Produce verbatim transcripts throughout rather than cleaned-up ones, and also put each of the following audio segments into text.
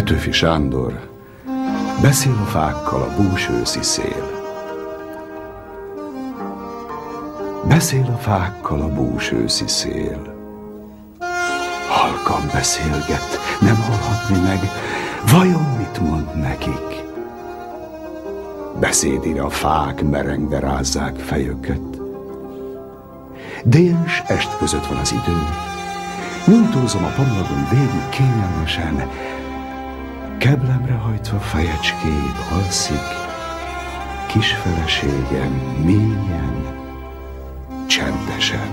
Petőfi Sándor, beszél a fákkal a bús őszi szél. Beszél a fákkal a bús őszi szél. Halkan beszélget, nem hallhatni meg, vajon mit mond nekik? Beszédére a fák merengve rázzák fejöket. Dél s est között van az idő, nyújtózom a pamlagon végig kényelmesen, keblemre hajtva fejecskét alszik, kis feleségem mélyen, csendesen.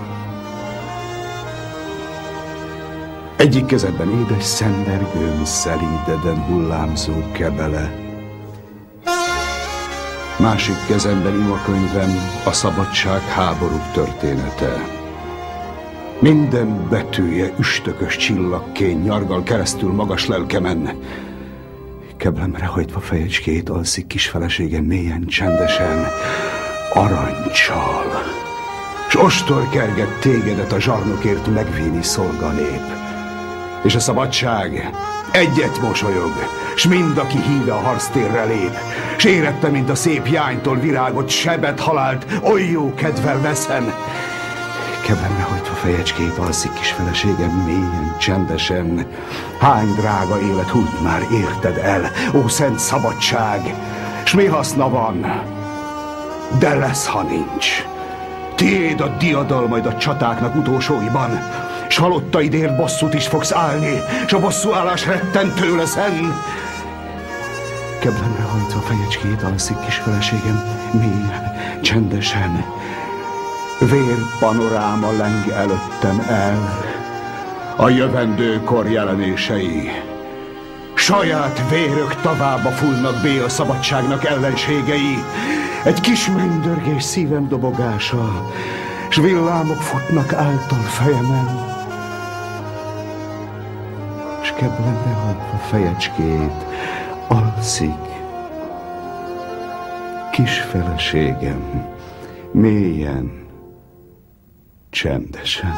Egyik kezedben édes szendergőm, szelídeden hullámzó kebele, másik kezemben imakönyvem, a szabadság háborúk története. Minden betűje üstökös csillagként nyargal keresztül magas lelkemen. Keblemre hajtva fejecskét alszik kis feleségem mélyen, csendesen, arancsal. S ostor kerget tégedet a zsarnokért megvéni szolganép. És a szabadság egyet mosolyog, s mind, aki híve a harctérre lép, s érette, mint a szép jánytól virágot, sebet, halált, oly jó kedvel veszem. Keblemre hajtva fejecskét alszik kis feleségem mélyen, csendesen. Hány drága élet húlt már érted el, ó szent szabadság, s mi haszna van, de lesz, ha nincs. Tiéd a diadal majd a csatáknak utolsóiban, s halottaidért bosszút is fogsz állni, s a bosszúállás rettentő leszen. Keblemre hajtva fejecskét alszik kis feleségem mélyen, csendesen. Vér panoráma leng előttem el, a jövendőkor jelenései. Saját vérök tavába fullnak bé a szabadságnak ellenségei. Egy kis mennydörgés szívem dobogása, s villámok futnak által fejemen. S keblemre hajtva fejecskét alszik kis feleségem mélyen, csendesen.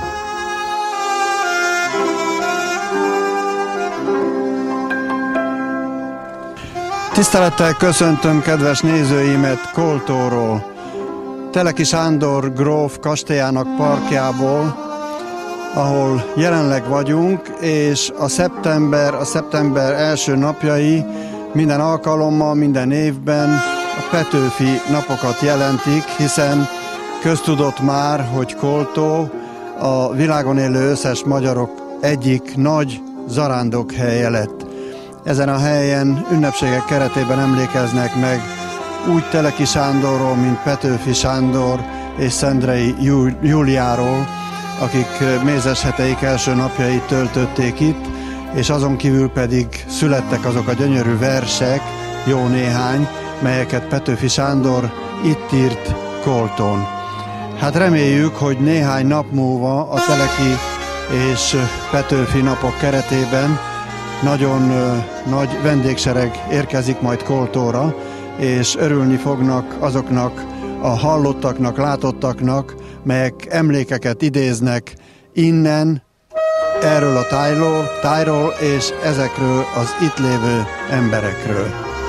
Tisztelettel köszöntöm kedves nézőimet Koltóról, Teleki Sándor gróf kastélyának parkjából, ahol jelenleg vagyunk, és a szeptember, a szeptember első napjai minden alkalommal, minden évben a Petőfi napokat jelentik, hiszen köztudott már, hogy Koltó a világon élő összes magyarok egyik nagy zarándokhelye lett. Ezen a helyen ünnepségek keretében emlékeznek meg úgy Teleki Sándorról, mint Petőfi Sándor és Szendrei Júliáról, akik mézesheteik első napjait töltötték itt, és azon kívül pedig születtek azok a gyönyörű versek, jó néhány, melyeket Petőfi Sándor itt írt Koltón. Hát reméljük, hogy néhány nap múlva a Teleki és Petőfi napok keretében nagyon uh, nagy vendégsereg érkezik majd Koltóra, és örülni fognak azoknak a hallottaknak, látottaknak, melyek emlékeket idéznek innen, erről a tájról, tájról és ezekről az itt lévő emberekről.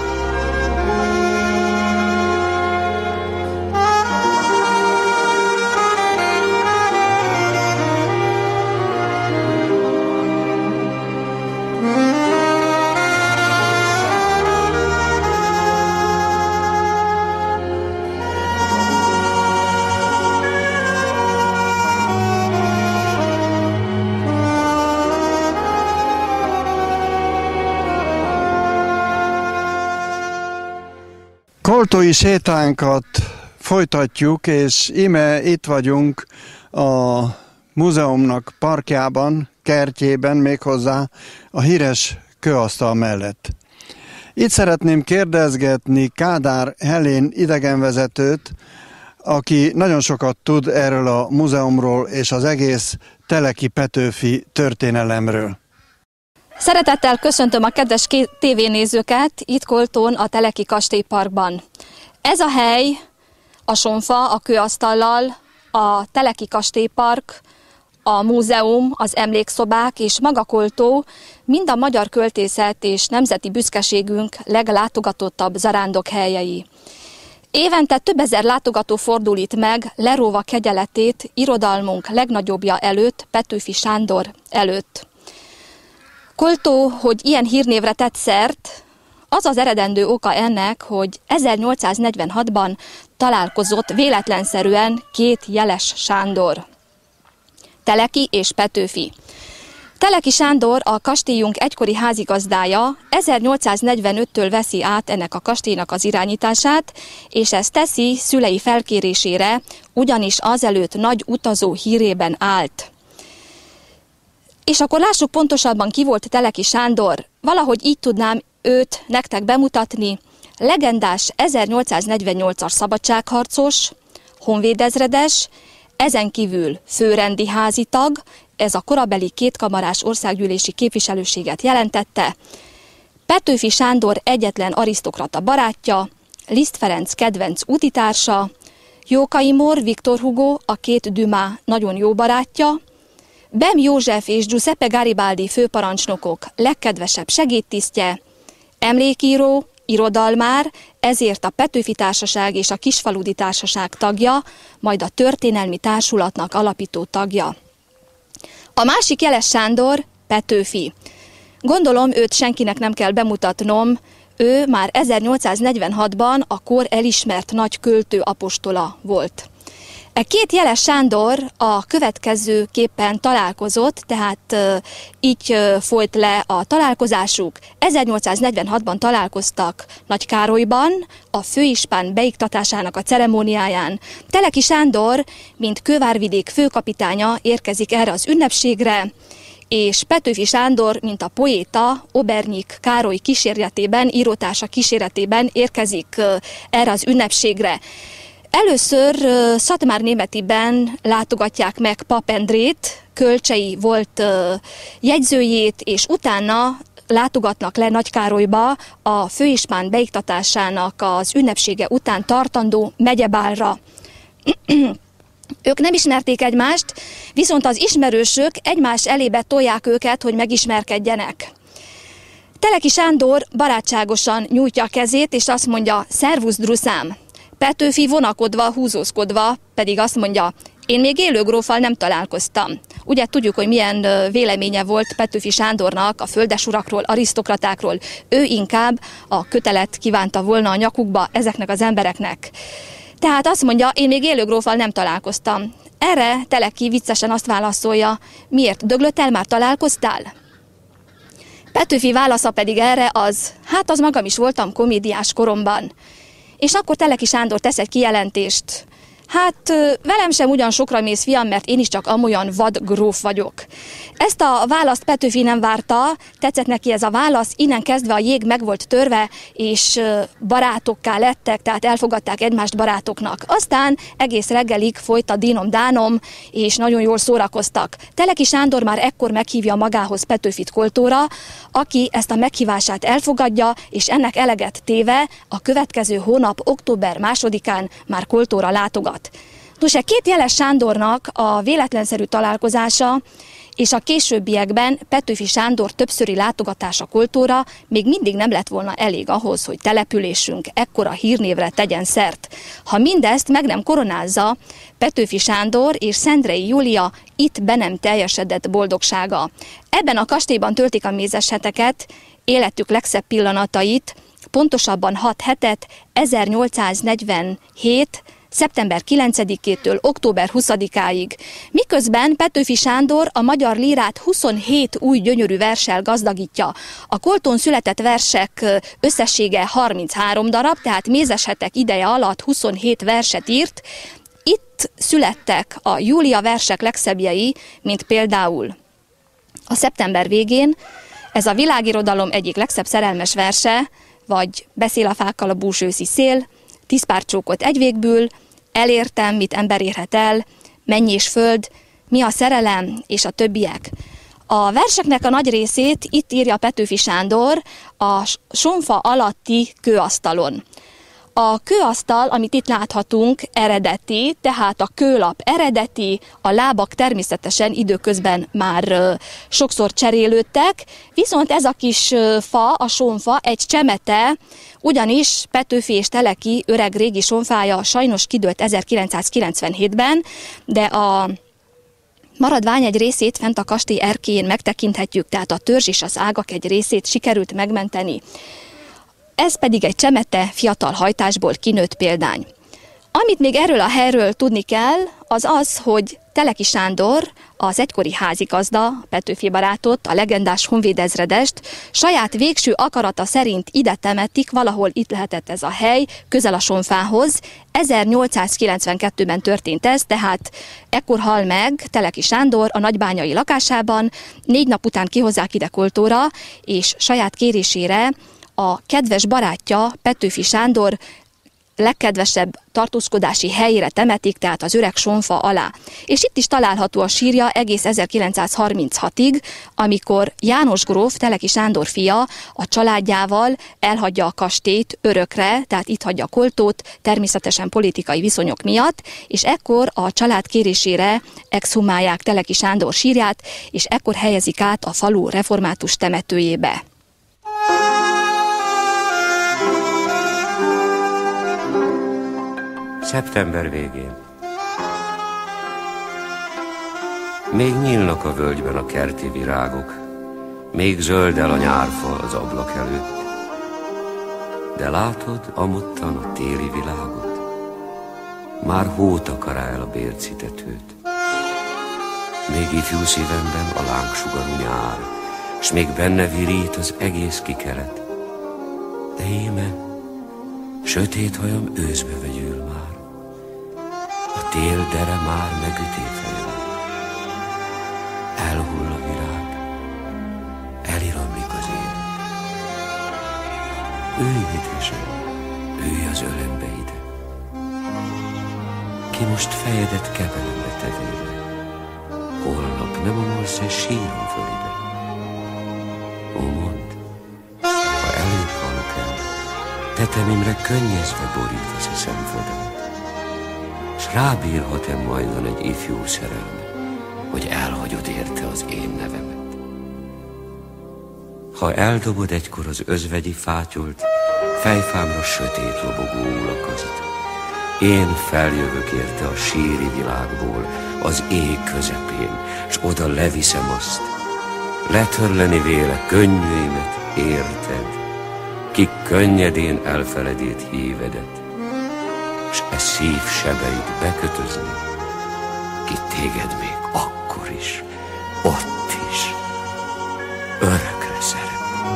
Koltói sétánkat folytatjuk, és íme itt vagyunk a múzeumnak parkjában, kertjében, méghozzá a híres kőasztal mellett. Itt szeretném kérdezgetni Kádár Helén idegenvezetőt, aki nagyon sokat tud erről a múzeumról és az egész Teleki Petőfi történelemről. Szeretettel köszöntöm a kedves tévénézőket itt Koltón, a Teleki kastélyparkban. Ez a hely, a sonfa, a kőasztallal, a Teleki kastélypark A múzeum, az emlékszobák és maga Koltó mind a magyar költészet és nemzeti büszkeségünk leglátogatottabb zarándokhelyei. Évente több ezer látogató fordul itt meg, leróva kegyeletét irodalmunk legnagyobbja előtt, Petőfi Sándor előtt. Koltó, hogy ilyen hírnévre tett szert, az az eredendő oka ennek, hogy ezernyolcszáznegyvenhatban találkozott véletlenszerűen két Jeles Sándor, Teleki és Petőfi. Teleki Sándor, a kastélyunk egykori házigazdája, ezernyolcszáznegyvenöttől veszi át ennek a kastélynak az irányítását, és ezt teszi szülei felkérésére, ugyanis azelőtt nagy utazó hírében állt. És akkor lássuk pontosabban, ki volt Teleki Sándor. Valahogy így tudnám őt nektek bemutatni. Legendás ezernyolcszáznegyvennyolcas szabadságharcos, honvédezredes, ezen kívül főrendi házitag, ez a korabeli kétkamarás országgyűlési képviselőséget jelentette, Petőfi Sándor egyetlen arisztokrata barátja, Liszt Ferenc kedvenc útitársa, Jókai Mór, Viktor Hugo, a két Dumas nagyon jó barátja, Bem József és Giuseppe Garibaldi főparancsnokok legkedvesebb segédtisztje, emlékíró, irodalmár, ezért a Petőfi Társaság és a Kisfaludi Társaság tagja, majd a történelmi társulatnak alapító tagja. A másik Jeles Sándor Petőfi. Gondolom, őt senkinek nem kell bemutatnom, ő már ezernyolcszáznegyvenhatban a kor elismert nagy költő apostola volt. E két Jeles Sándor a következőképpen találkozott, tehát uh, így uh, folyt le a találkozásuk. ezernyolcszáznegyvenhatban találkoztak Nagykárolyban, a főispán beiktatásának a ceremóniáján. Teleki Sándor, mint Kővárvidék főkapitánya érkezik erre az ünnepségre, és Petőfi Sándor, mint a poéta, Obernyik Károly kíséretében, írótársa kíséretében érkezik uh, erre az ünnepségre. Először uh, Szatmárnémetiben látogatják meg Pap Endrét, Kölcsei volt uh, jegyzőjét, és utána látogatnak le Nagykárolyba a főispán beiktatásának az ünnepsége után tartandó megyebálra. Ők nem ismerték egymást, viszont az ismerősök egymás elébe tolják őket, hogy megismerkedjenek. Teleki Sándor barátságosan nyújtja a kezét, és azt mondja, szervusz druszám. Petőfi vonakodva, húzózkodva pedig azt mondja, én még élő gróffal nem találkoztam. Ugye tudjuk, hogy milyen véleménye volt Petőfi Sándornak a földesurakról, arisztokratákról. Ő inkább a kötelet kívánta volna a nyakukba ezeknek az embereknek. Tehát azt mondja, én még élő gróffal nem találkoztam. Erre Teleki viccesen azt válaszolja, miért, döglöttel már találkoztál? Petőfi válasza pedig erre az, hát az magam is voltam komédiás koromban. És akkor Teleki Sándor tesz egy kijelentést. Hát velem sem ugyan sokra mész, fiam, mert én is csak amolyan vad gróf vagyok. Ezt a választ Petőfi nem várta, tetszett neki ez a válasz, innen kezdve a jég meg volt törve, és barátokká lettek, tehát elfogadták egymást barátoknak. Aztán egész reggelig folyt a dínom-dánom, és nagyon jól szórakoztak. Teleki Sándor már ekkor meghívja magához Petőfit Koltóra, aki ezt a meghívását elfogadja, és ennek eleget téve a következő hónap október másodikán már Koltóra látogat. Nos, két Jeles Sándornak a véletlenszerű találkozása és a későbbiekben Petőfi Sándor többszöri látogatása Koltóra még mindig nem lett volna elég ahhoz, hogy településünk ekkora hírnévre tegyen szert. Ha mindezt meg nem koronázza Petőfi Sándor és Szendrei Júlia itt be nem teljesedett boldogsága. Ebben a kastélyban töltik a mézes heteket, életük legszebb pillanatait, pontosabban hat hetet, ezernyolcszáznegyvenhét szeptember kilencedikétől október huszadikáig. Miközben Petőfi Sándor a magyar lírát huszonhét új gyönyörű verssel gazdagítja. A Koltón született versek összessége harminchárom darab, tehát mézes hetek ideje alatt huszonhét verset írt. Itt születtek a Júlia versek legszebbjei, mint például a szeptember végén, ez a világirodalom egyik legszebb szerelmes verse, vagy beszél a fákkal a bús őszi szél, tíz pár csókot egy végből, elértem, mit ember érhet el, menny és föld, mi a szerelem, és a többiek. A verseknek a nagy részét itt írja Petőfi Sándor a sonfa alatti kőasztalon. A kőasztal, amit itt láthatunk, eredeti, tehát a kőlap eredeti, a lábak természetesen időközben már uh, sokszor cserélődtek, viszont ez a kis uh, fa, a sonfa egy csemete, ugyanis Petőfi és Teleki öreg régi sonfája sajnos kidőlt ezerkilencszázkilencvenhétben, de a maradvány egy részét fent a kastély erkélyén megtekinthetjük, tehát a törzs és az ágak egy részét sikerült megmenteni. Ez pedig egy csemete fiatal hajtásból kinőtt példány. Amit még erről a helyről tudni kell, az az, hogy Teleki Sándor, az egykori házigazda, Petőfi barátot, a legendás honvédezredest saját végső akarata szerint ide temetik, valahol itt lehetett ez a hely, közel a sonfához. ezernyolcszázkilencvenkettőben történt ez, tehát ekkor hal meg Teleki Sándor a nagybányai lakásában, négy nap után kihozzák ide Koltóra, és saját kérésére a kedves barátja, Petőfi Sándor legkedvesebb tartózkodási helyére temetik, tehát az öreg sonfa alá. És itt is található a sírja egész ezerkilencszázharminchatig, amikor János gróf, Teleki Sándor fia a családjával elhagyja a kastélyt örökre, tehát itt hagyja Koltót, természetesen politikai viszonyok miatt, és ekkor a család kérésére exhumálják Teleki Sándor sírját, és ekkor helyezik át a falu református temetőjébe. Szeptember végén. Még nyílnak a völgyben a kerti virágok, még zöldel a nyárfa az ablak előtt. De látod amottan a téli világot? Már hó takar el a bércitetőt. Még ifjú szívemben a lángsugarú nyár, s még benne virít az egész kikelet. De íme, sötét hajam őszbe vegyül már. A tél dere már megüté fejem. Elhull a virág, eliramlik az élet. Ülj édesem, ülj az ölembe ide. Ki most fejedet kebelembe tevélve. Holnap nem omolsz-e sírom föl ide. Ó, mondd, ha előbb halok el, tetemimre könnyezve borítasz a szemföldet. S rábírhat-e majdon egy ifjú szerelme, hogy elhagyod érte az én nevemet? Ha eldobod egykor az özvegyi fátyolt, fejfámra sötét lobogó ulakazat, én feljövök érte a síri világból, az ég közepén, s oda leviszem azt, letörleni véle könnyűimet érted, ki könnyedén elfeledét hívedet, s e szív sebeit bekötözni, ki téged még akkor is, ott is, örökre szeret.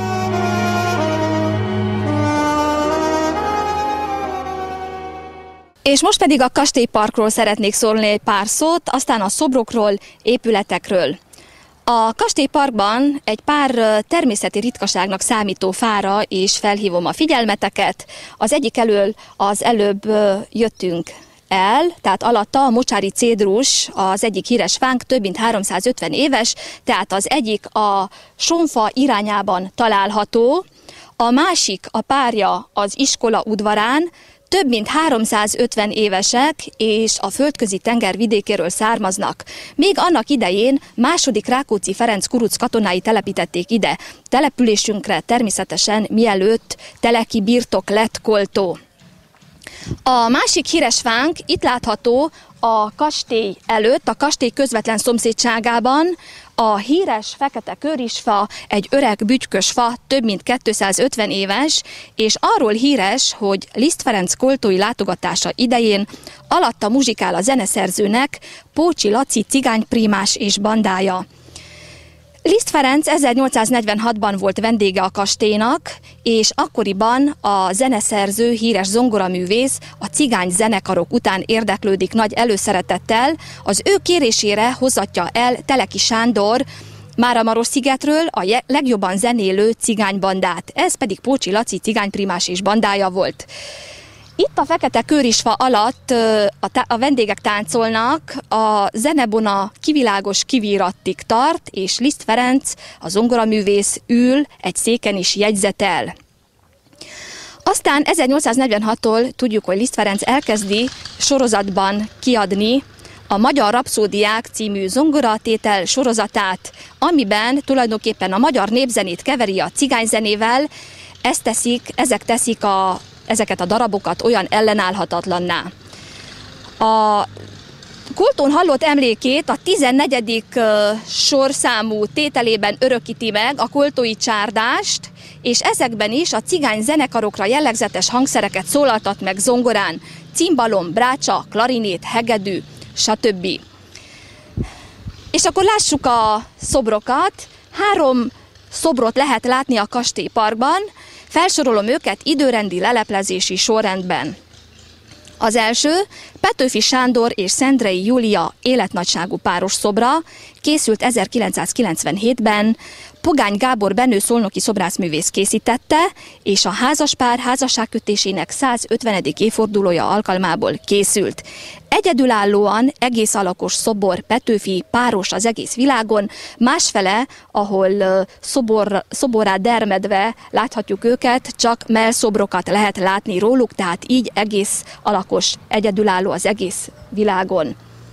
És most pedig a kastélyparkról szeretnék szólni egy pár szót, aztán a szobrokról, épületekről. A kastélyparkban egy pár természeti ritkaságnak számító fára is felhívom a figyelmeteket. Az egyik elől az előbb jöttünk el, tehát alatta a mocsári cédrus, az egyik híres fánk, több mint háromszázötven éves, tehát az egyik a sonfa irányában található, a másik, a párja az iskola udvarán, több mint háromszázötven évesek, és a földközi tenger vidékéről származnak. Még annak idején második Rákóczi Ferenc kuruc katonái telepítették ide. Településünkre természetesen mielőtt teleki birtok lett Koltó. A másik híres fánk itt látható a kastély előtt, a kastély közvetlen szomszédságában, a híres fekete körisfa, egy öreg bütykös fa, több mint kétszázötven éves, és arról híres, hogy Liszt Ferenc koltói látogatása idején alatta muzsikál a zeneszerzőnek Pócsi Laci cigányprímás és bandája. Liszt Ferenc ezernyolcszáznegyvenhatban volt vendége a kastélynak, és akkoriban a zeneszerző, híres zongoraművész a cigány zenekarok után érdeklődik nagy előszeretettel, az ő kérésére hozatja el Teleki Sándor Máramarosszigetről a legjobban zenélő cigánybandát, ez pedig Pócsi Laci cigányprímás és bandája volt. Itt a fekete kőrisfa alatt a, a vendégek táncolnak, a zenebona kivilágos kivírattig tart, és Liszt Ferenc, a zongoraművész ül, egy széken is jegyzetel. Aztán ezernyolcszáznegyvenhattól tudjuk, hogy Liszt Ferenc elkezdi sorozatban kiadni a Magyar Rapszódiák című zongoratétel sorozatát, amiben tulajdonképpen a magyar népzenét keveri a cigányzenével, ezt teszik, ezek teszik a, ezeket a darabokat olyan ellenállhatatlanná. A Koltón hallott emlékét a tizennegyedik sorszámú tételében örökíti meg a koltói csárdást, és ezekben is a cigány zenekarokra jellegzetes hangszereket szólaltat meg zongorán, cimbalom, brácsa, klarinét, hegedű, stb. És akkor lássuk a szobrokat. Három szobrot lehet látni a kastélyparkban, felsorolom őket időrendi leleplezési sorrendben. Az első Petőfi Sándor és Szendrei Júlia életnagyságú páros szobra, készült ezerkilencszázkilencvenhétben, Pogány Gábor Benő szolnoki szobrászművész készítette, és a házaspár házasságkötésének százötvenedik évfordulója alkalmából készült. Egyedülállóan egész alakos szobor, Petőfi páros az egész világon, másfele, ahol szobor, szoborrá dermedve láthatjuk őket, csak mellszobrokat lehet látni róluk, tehát így egész alakos, egyedülálló az egész világon.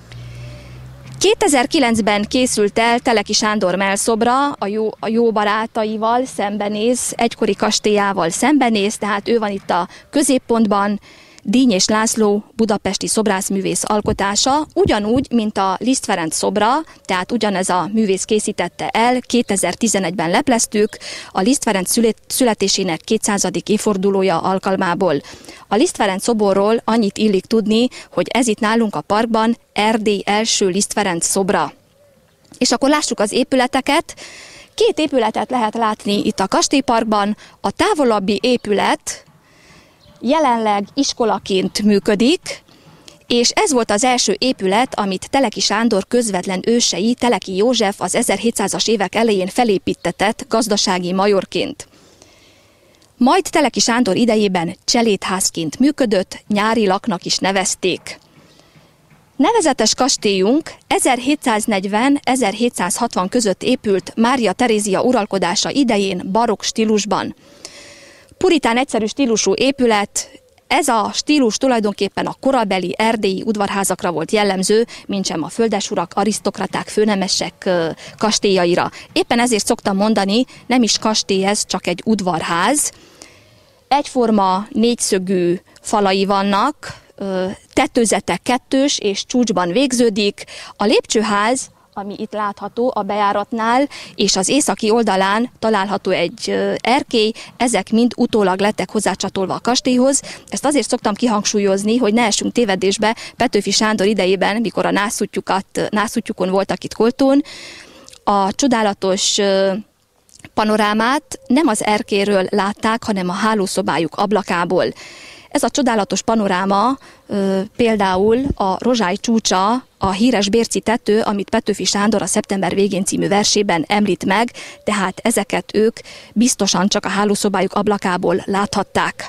kétezer-kilencben készült el Teleki Sándor mellszobra, a jó, a jó barátaival szembenéz, egykori kastélyával szembenéz, tehát ő van itt a középpontban, Dínyés László budapesti szobrászművész alkotása, ugyanúgy, mint a Liszt Ferenc szobra, tehát ugyanez a művész készítette el, kétezer-tizenegyben lepleztük a Liszt Ferenc születésének kétszázadik évfordulója alkalmából. A Liszt Ferenc szoborról annyit illik tudni, hogy ez itt nálunk a parkban Erdély első Liszt Ferenc szobra. És akkor lássuk az épületeket. Két épületet lehet látni itt a kastélyparkban. A távolabbi épület jelenleg iskolaként működik, és ez volt az első épület, amit Teleki Sándor közvetlen ősei, Teleki József az ezerhétszázas évek elején felépítetett gazdasági majorként. Majd Teleki Sándor idejében cselédházként működött, nyári laknak is nevezték. Nevezetes kastélyunk ezerhétszáznegyven-ezerhétszázhatvan között épült Mária Terézia uralkodása idején barokk stílusban. Puritán egyszerű stílusú épület, ez a stílus tulajdonképpen a korabeli erdélyi udvarházakra volt jellemző, mintsem a földesurak, arisztokraták, főnemesek kastélyaira. Éppen ezért szoktam mondani, nem is kastély ez, csak egy udvarház. Egyforma négyszögű falai vannak, tetőzete kettős és csúcsban végződik. A lépcsőház, ami itt látható a bejáratnál, és az északi oldalán található egy erkély, ezek mind utólag lettek hozzácsatolva a kastélyhoz. Ezt azért szoktam kihangsúlyozni, hogy ne essünk tévedésbe. Petőfi Sándor idejében, mikor a nászútjukat, nászútjukon voltak itt Koltón, a csodálatos panorámát nem az erkélyről látták, hanem a hálószobájuk ablakából. Ez a csodálatos panoráma ö, például a Rozsály csúcsa, a híres Bérci tető, amit Petőfi Sándor a Szeptember végén című versében említ meg, tehát ezeket ők biztosan csak a hálószobájuk ablakából láthatták.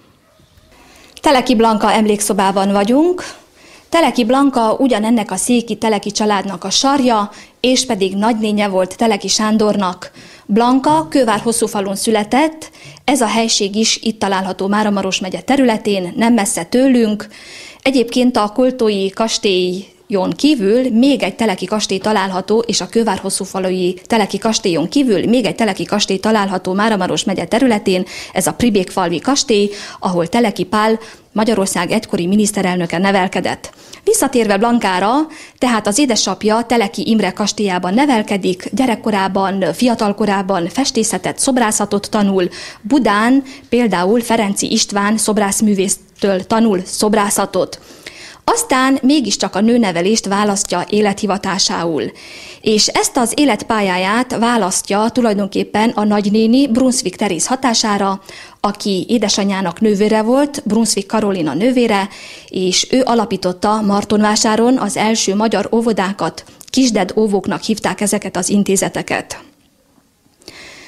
Teleki Blanka emlékszobában vagyunk. Teleki Blanka ugyanennek a széki Teleki családnak a sarja, és pedig nagynénye volt Teleki Sándornak. Blanka Kővár-Hosszúfalun született, ez a helység is itt található Máramaros megye területén, nem messze tőlünk. Egyébként a koltói kastélyon kívül még egy teleki kastély található, és a Kővár-Hosszúfalui teleki kastélyon kívül még egy teleki kastély található Máramaros megye területén, ez a Pribékfalvi kastély, ahol Teleki Pál, Magyarország egykori miniszterelnöke nevelkedett. Visszatérve Blankára, tehát az édesapja Teleki Imre kastélyában nevelkedik, gyerekkorában, fiatalkorában festészetet, szobrászatot tanul, Budán például Ferenczy István szobrászművésztől tanul szobrászatot. Aztán mégiscsak a nőnevelést választja élethivatásául. És ezt az életpályáját választja tulajdonképpen a nagynéni Brunswick Teréz hatására, aki édesanyjának nővére volt, Brunswick Karolina nővére, és ő alapította Martonvásáron az első magyar óvodákat, kisded óvóknak hívták ezeket az intézeteket.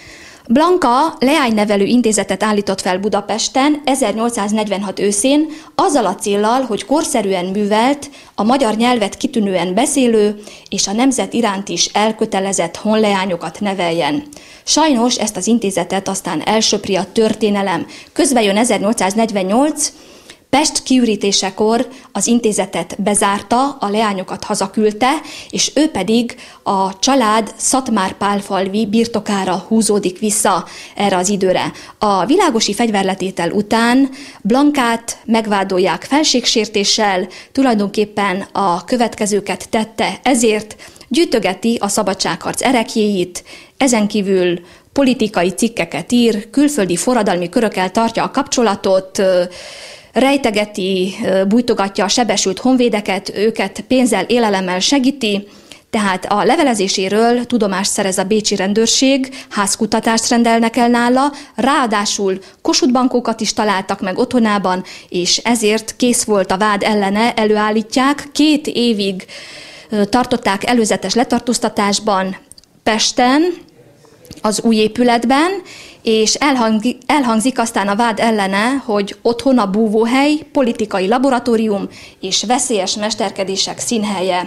Blanka leánynevelő intézetet állított fel Budapesten ezernyolcszáznegyvenhat őszén azzal a céllal, hogy korszerűen művelt, a magyar nyelvet kitűnően beszélő és a nemzet iránt is elkötelezett honleányokat neveljen. Sajnos ezt az intézetet aztán elsöpri a történelem. Közben jön ezernyolcszáznegyvennyolc, Pest kiürítésekor az intézetet bezárta, a leányokat hazaküldte, és ő pedig a család Szatmár-Pálfalvi birtokára húzódik vissza erre az időre. A világosi fegyverletétel után Blankát megvádolják felségsértéssel, tulajdonképpen a következőket tette, ezért gyűjtögeti a szabadságharc ereklyéit, ezen kívül politikai cikkeket ír, külföldi forradalmi körökkel tartja a kapcsolatot, rejtegeti, bújtogatja a sebesült honvédeket, őket pénzzel, élelemmel segíti, tehát a levelezéséről tudomást szerez a bécsi rendőrség, házkutatást rendelnek el nála, ráadásul Kossuth bankókat is találtak meg otthonában, és ezért kész volt a vád ellene, előállítják. Két évig tartották előzetes letartóztatásban Pesten, az új épületben, és elhangzik, elhangzik aztán a vád ellene, hogy otthon a búvóhely, politikai laboratórium és veszélyes mesterkedések színhelye.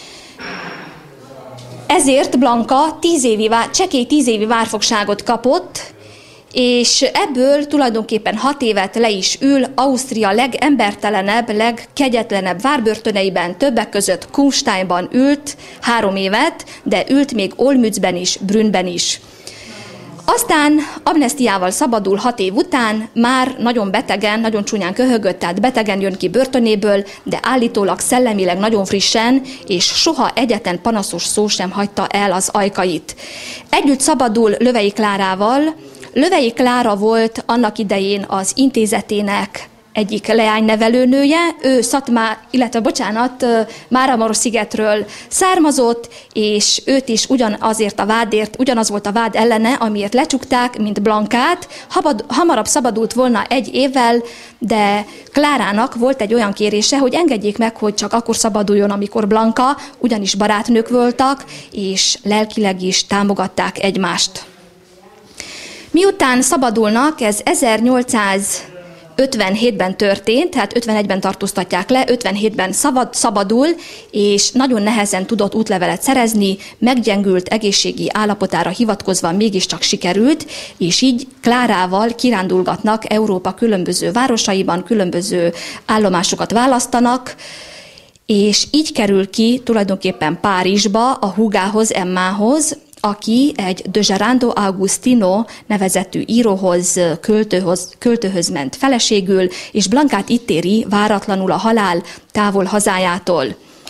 Ezért Blanka tíz évi, csekély tíz évi várfogságot kapott, és ebből tulajdonképpen hat évet le is ül Ausztria legembertelenebb, legkegyetlenebb várbörtöneiben, többek között Kufsteinban ült három évet, de ült még Olmützben is, Brünnben is. Aztán amnesztiával szabadul hat év után, már nagyon betegen, nagyon csúnyán köhögött, tehát betegen jön ki börtönéből, de állítólag szellemileg nagyon frissen, és soha egyetlen panaszos szó sem hagyta el az ajkait. Együtt szabadul Lövei Klárával. Lövei Klára volt annak idején az intézetének egyik leánynevelőnője, ő Szatmár, illetve bocsánat, Máramarosszigetről származott, és őt is ugyanazért a vádért, ugyanaz volt a vád ellene, amiért lecsukták, mint Blankát. Hamarabb szabadult volna egy évvel, de Klárának volt egy olyan kérése, hogy engedjék meg, hogy csak akkor szabaduljon, amikor Blanka, ugyanis barátnők voltak, és lelkileg is támogatták egymást. Miután szabadulnak, ez ezernyolcszázötvenhétben történt, tehát ötvenegyben tartóztatják le, ötvenhétben szabad, szabadul, és nagyon nehezen tudott útlevelet szerezni, meggyengült egészségi állapotára hivatkozva mégiscsak sikerült, és így Klárával kirándulgatnak Európa különböző városaiban, különböző állomásokat választanak, és így kerül ki tulajdonképpen Párizsba, a húgához, Emmához, aki egy de Gerando Agustino nevezetű íróhoz, költőhöz, költőhöz ment feleségül, és Blankát itt éri váratlanul a halál távol hazájától.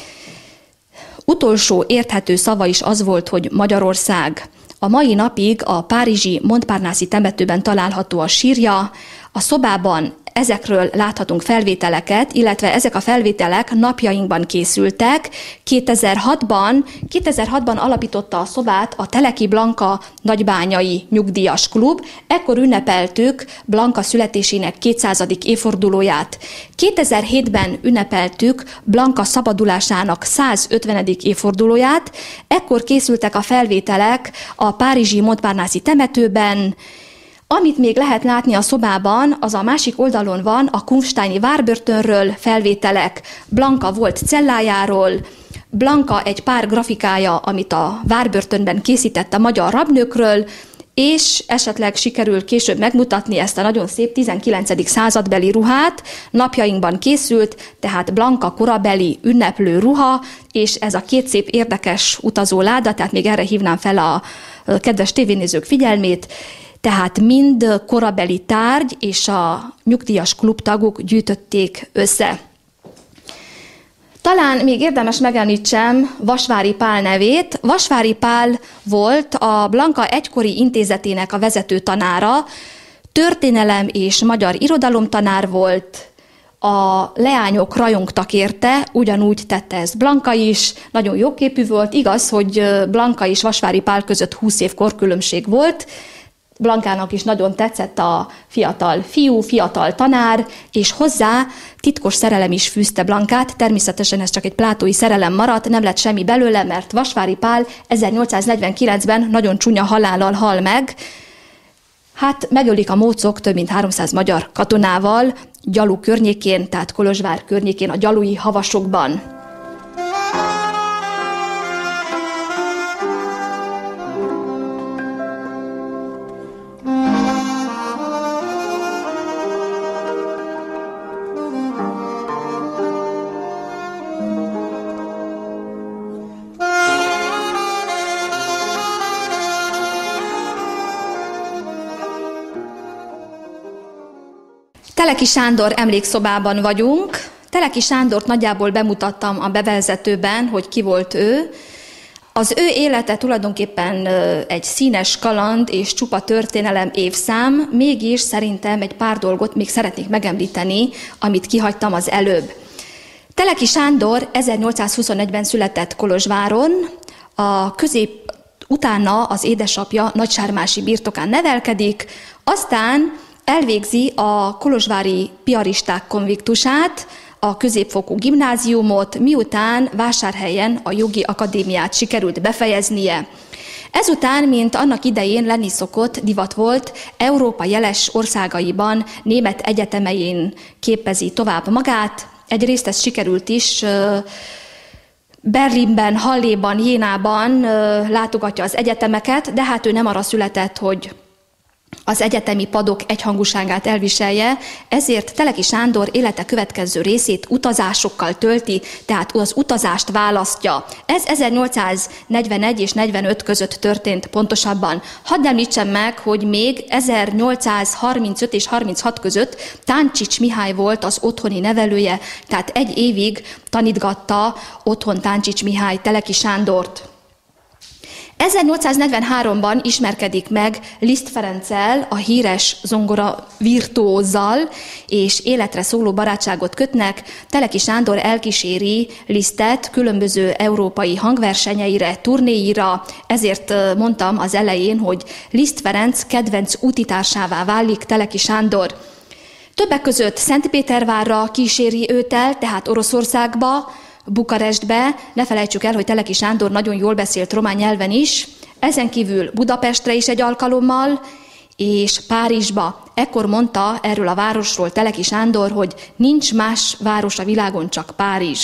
Utolsó érthető szava is az volt, hogy Magyarország. A mai napig a párizsi Montparnasse-i temetőben található a sírja, a szobában ezekről láthatunk felvételeket, illetve ezek a felvételek napjainkban készültek. kétezer-hatban, kétezer-hatban alapította a szobát a Teleki Blanka Nagybányai Nyugdíjas Klub, ekkor ünnepeltük Blanka születésének kétszázadik évfordulóját. kétezer-hétben ünnepeltük Blanka szabadulásának százötvenedik évfordulóját, ekkor készültek a felvételek a párizsi Montparnasse-i temetőben. Amit még lehet látni a szobában, az a másik oldalon van a kufsteini várbörtönről felvételek, Blanka volt cellájáról, Blanka egy pár grafikája, amit a várbörtönben készített a magyar rabnőkről, és esetleg sikerül később megmutatni ezt a nagyon szép tizenkilencedik századbeli ruhát, napjainkban készült, tehát Blanka korabeli ünneplő ruha, és ez a két szép érdekes utazóláda, tehát még erre hívnám fel a kedves tévénézők figyelmét, tehát mind korabeli tárgy és a nyugdíjas klubtagok gyűjtötték össze. Talán még érdemes megemlítsem Vasvári Pál nevét. Vasvári Pál volt a Blanka egykori intézetének a vezető tanára, történelem és magyar irodalomtanár volt, a leányok rajongtak érte, ugyanúgy tette ezt Blanka is, nagyon jóképű volt, igaz, hogy Blanka és Vasvári Pál között húsz év korkülönbség volt, Blankának is nagyon tetszett a fiatal fiú, fiatal tanár, és hozzá titkos szerelem is fűzte Blankát, természetesen ez csak egy plátói szerelem maradt, nem lett semmi belőle, mert Vasvári Pál ezernyolcszáznegyvenkilencben nagyon csúnya halállal hal meg, Hát megölik a mócok több mint háromszáz magyar katonával, Gyalú környékén, tehát Kolozsvár környékén, a gyalui havasokban. Teleki Sándor emlékszobában vagyunk. Teleki Sándort nagyjából bemutattam a bevezetőben, hogy ki volt ő. Az ő élete tulajdonképpen egy színes kaland és csupa történelem évszám, mégis szerintem egy pár dolgot még szeretnék megemlíteni, amit kihagytam az előbb. Teleki Sándor ezernyolcszázhuszonegyben született Kolozsváron, a közép utána az édesapja nagysármási birtokán nevelkedik, aztán elvégzi a kolozsvári piaristák konviktusát, a középfokú gimnáziumot, miután Vásárhelyen a jogi akadémiát sikerült befejeznie. Ezután, mint annak idején lenni szokott, divat volt, Európa jeles országaiban, német egyetemein képezi tovább magát. Egyrészt ez sikerült is, Berlinben, Halléban, Jénában látogatja az egyetemeket, de hát ő nem arra született, hogy az egyetemi padok egyhangúságát elviselje, ezért Teleki Sándor élete következő részét utazásokkal tölti, tehát az utazást választja. Ez ezernyolcszáznegyvenegy és negyvenöt között történt pontosabban. Hadd említsem meg, hogy még ezernyolcszázharmincöt és harminchat között Táncsics Mihály volt az otthoni nevelője, tehát egy évig tanítgatta otthon Táncsics Mihály Teleki Sándort. ezernyolcszáznegyvenháromban ismerkedik meg Liszt Ferenccel, a híres zongora virtuózzal, és életre szóló barátságot kötnek. Teleki Sándor elkíséri Lisztet különböző európai hangversenyeire, turnéira, ezért mondtam az elején, hogy Liszt Ferenc kedvenc útitársává válik Teleki Sándor. Többek között Szentpétervárra kíséri őt el, tehát Oroszországba, Bukarestbe, ne felejtsük el, hogy Teleki Sándor nagyon jól beszélt román nyelven is, ezen kívül Budapestre is egy alkalommal, és Párizsba. Ekkor mondta erről a városról Teleki Sándor, hogy nincs más város a világon, csak Párizs.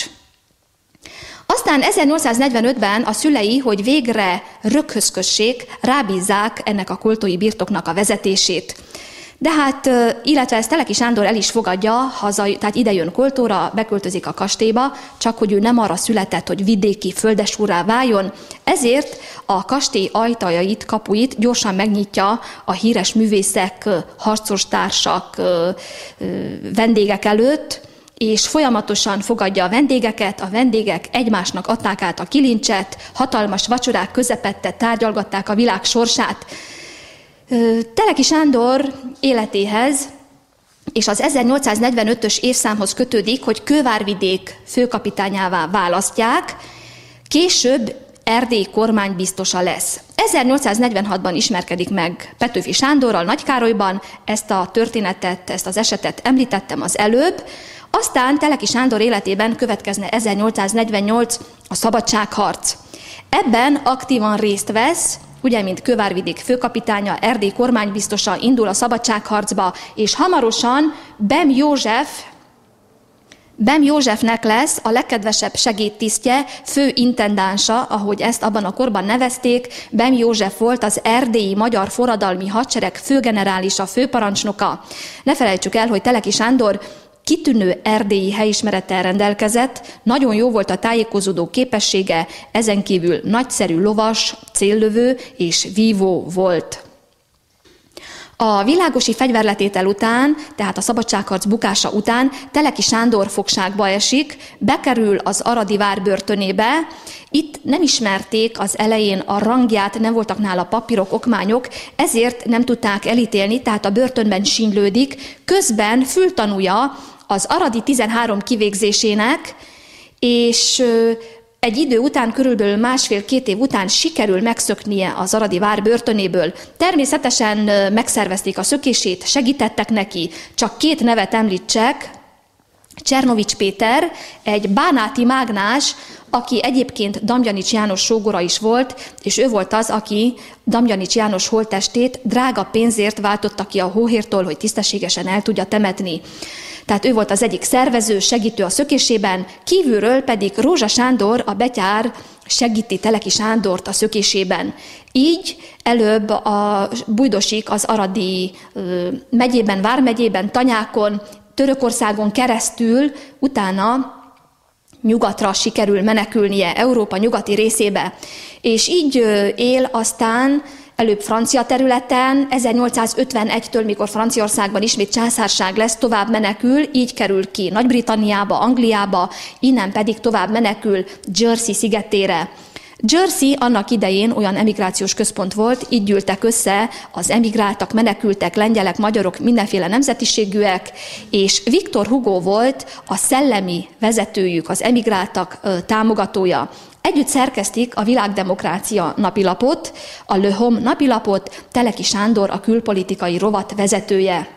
Aztán ezernyolcszáznegyvenötben a szülei, hogy végre röghöz kössék, rábízzák ennek a koltói birtoknak a vezetését. De hát, illetve ezt Teleki Sándor el is fogadja, haza, tehát ide jön Koltóra, beköltözik a kastélyba, csak hogy ő nem arra született, hogy vidéki földesúrrá váljon, ezért a kastély ajtajait, kapuit gyorsan megnyitja a híres művészek, harcostársak, vendégek előtt, és folyamatosan fogadja a vendégeket, a vendégek egymásnak adták át a kilincset, hatalmas vacsorák közepette tárgyalgatták a világ sorsát. Teleki Sándor életéhez és az ezernyolcszáznegyvenötös évszámhoz kötődik, hogy Kővárvidék főkapitányává választják, később Erdély kormánybiztosa lesz. ezernyolcszáznegyvenhatban ismerkedik meg Petőfi Sándorral Nagykárolyban, ezt a történetet, ezt az esetet említettem az előbb, aztán Teleki Sándor életében következne ezernyolcszáznegyvennyolc a szabadságharc. Ebben aktívan részt vesz, ugye, mint Kővárvidék főkapitánya, Erdély kormánybiztosa indul a szabadságharcba, és hamarosan Bem József, Bem Józsefnek lesz a legkedvesebb segédtisztje, főintendánsa, ahogy ezt abban a korban nevezték. Bem József volt az erdélyi magyar forradalmi hadsereg főgenerálisa, főparancsnoka. Ne felejtsük el, hogy Teleki Sándor kitűnő erdélyi helyismerettel rendelkezett, nagyon jó volt a tájékozódó képessége, ezen kívül nagyszerű lovas, céllövő és vívó volt. A világosi fegyverletétel után, tehát a szabadságharc bukása után Teleki Sándor fogságba esik, bekerül az aradi vár börtönébe. Itt nem ismerték az elején a rangját, nem voltak nála papírok, okmányok, ezért nem tudták elítélni, tehát a börtönben sínylődik. Közben fültanúja az aradi tizenhárom kivégzésének, és egy idő után, körülbelül másfél-két év után sikerül megszöknie az aradi vár börtönéből. Természetesen megszervezték a szökését, segítettek neki, csak két nevet említsek, Csernovics Péter, egy bánáti mágnás, aki egyébként Damjanics János sógora is volt, és ő volt az, aki Damjanics János holttestét drága pénzért váltotta ki a hóhértól, hogy tisztességesen el tudja temetni. Tehát ő volt az egyik szervező, segítő a szökésében, kívülről pedig Rózsa Sándor, a betyár segíti Teleki Sándort a szökésében. Így előbb a Bujdosik az Aradi megyében, vármegyében, Tanyákon, Törökországon keresztül, utána nyugatra sikerül menekülnie, Európa nyugati részébe. És így él aztán előbb francia területen, ezernyolcszázötvenegytől, mikor Franciaországban ismét császárság lesz, tovább menekül, így kerül ki Nagy-Britanniába, Angliába, innen pedig tovább menekül Jersey szigetére. Jersey annak idején olyan emigrációs központ volt, így gyűltek össze az emigráltak, menekültek, lengyelek, magyarok, mindenféle nemzetiségűek, és Victor Hugo volt a szellemi vezetőjük, az emigráltak támogatója. Együtt szerkesztik a Világdemokrácia napilapot, a Le Homme napilapot, Teleki Sándor a külpolitikai rovat vezetője.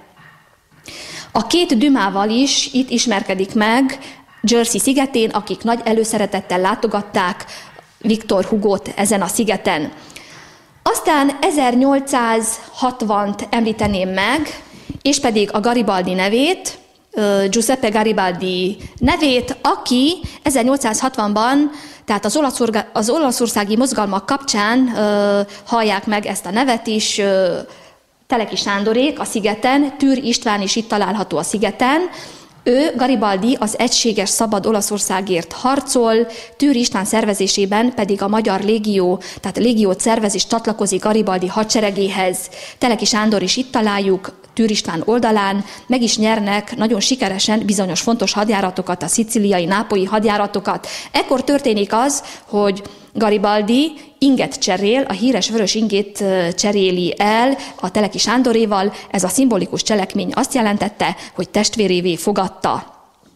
A két Dumával is itt ismerkedik meg Jersey szigetén, akik nagy előszeretettel látogatták Victor Hugót ezen a szigeten. Aztán ezernyolcszázhatvant említeném meg, és pedig a Garibaldi nevét, Giuseppe Garibaldi nevét, aki ezernyolcszázhatvanban, tehát az, olaszorga, az olaszországi mozgalmak kapcsán uh, hallják meg ezt a nevet is, uh, Teleki Sándorék a szigeten, Tűr István is itt található a szigeten. Ő, Garibaldi, az egységes szabad Olaszországért harcol, Tűr István szervezésében pedig a Magyar Légió, tehát a légiót szervez és csatlakozik Garibaldi hadseregéhez. Teleki Sándor is itt találjuk, Tűr István oldalán, meg is nyernek nagyon sikeresen bizonyos fontos hadjáratokat, a szicíliai, nápolyi hadjáratokat. Ekkor történik az, hogy Garibaldi inget cserél, a híres vörös ingét cseréli el a Teleki Sándoréval. Ez a szimbolikus cselekmény azt jelentette, hogy testvérévé fogadta.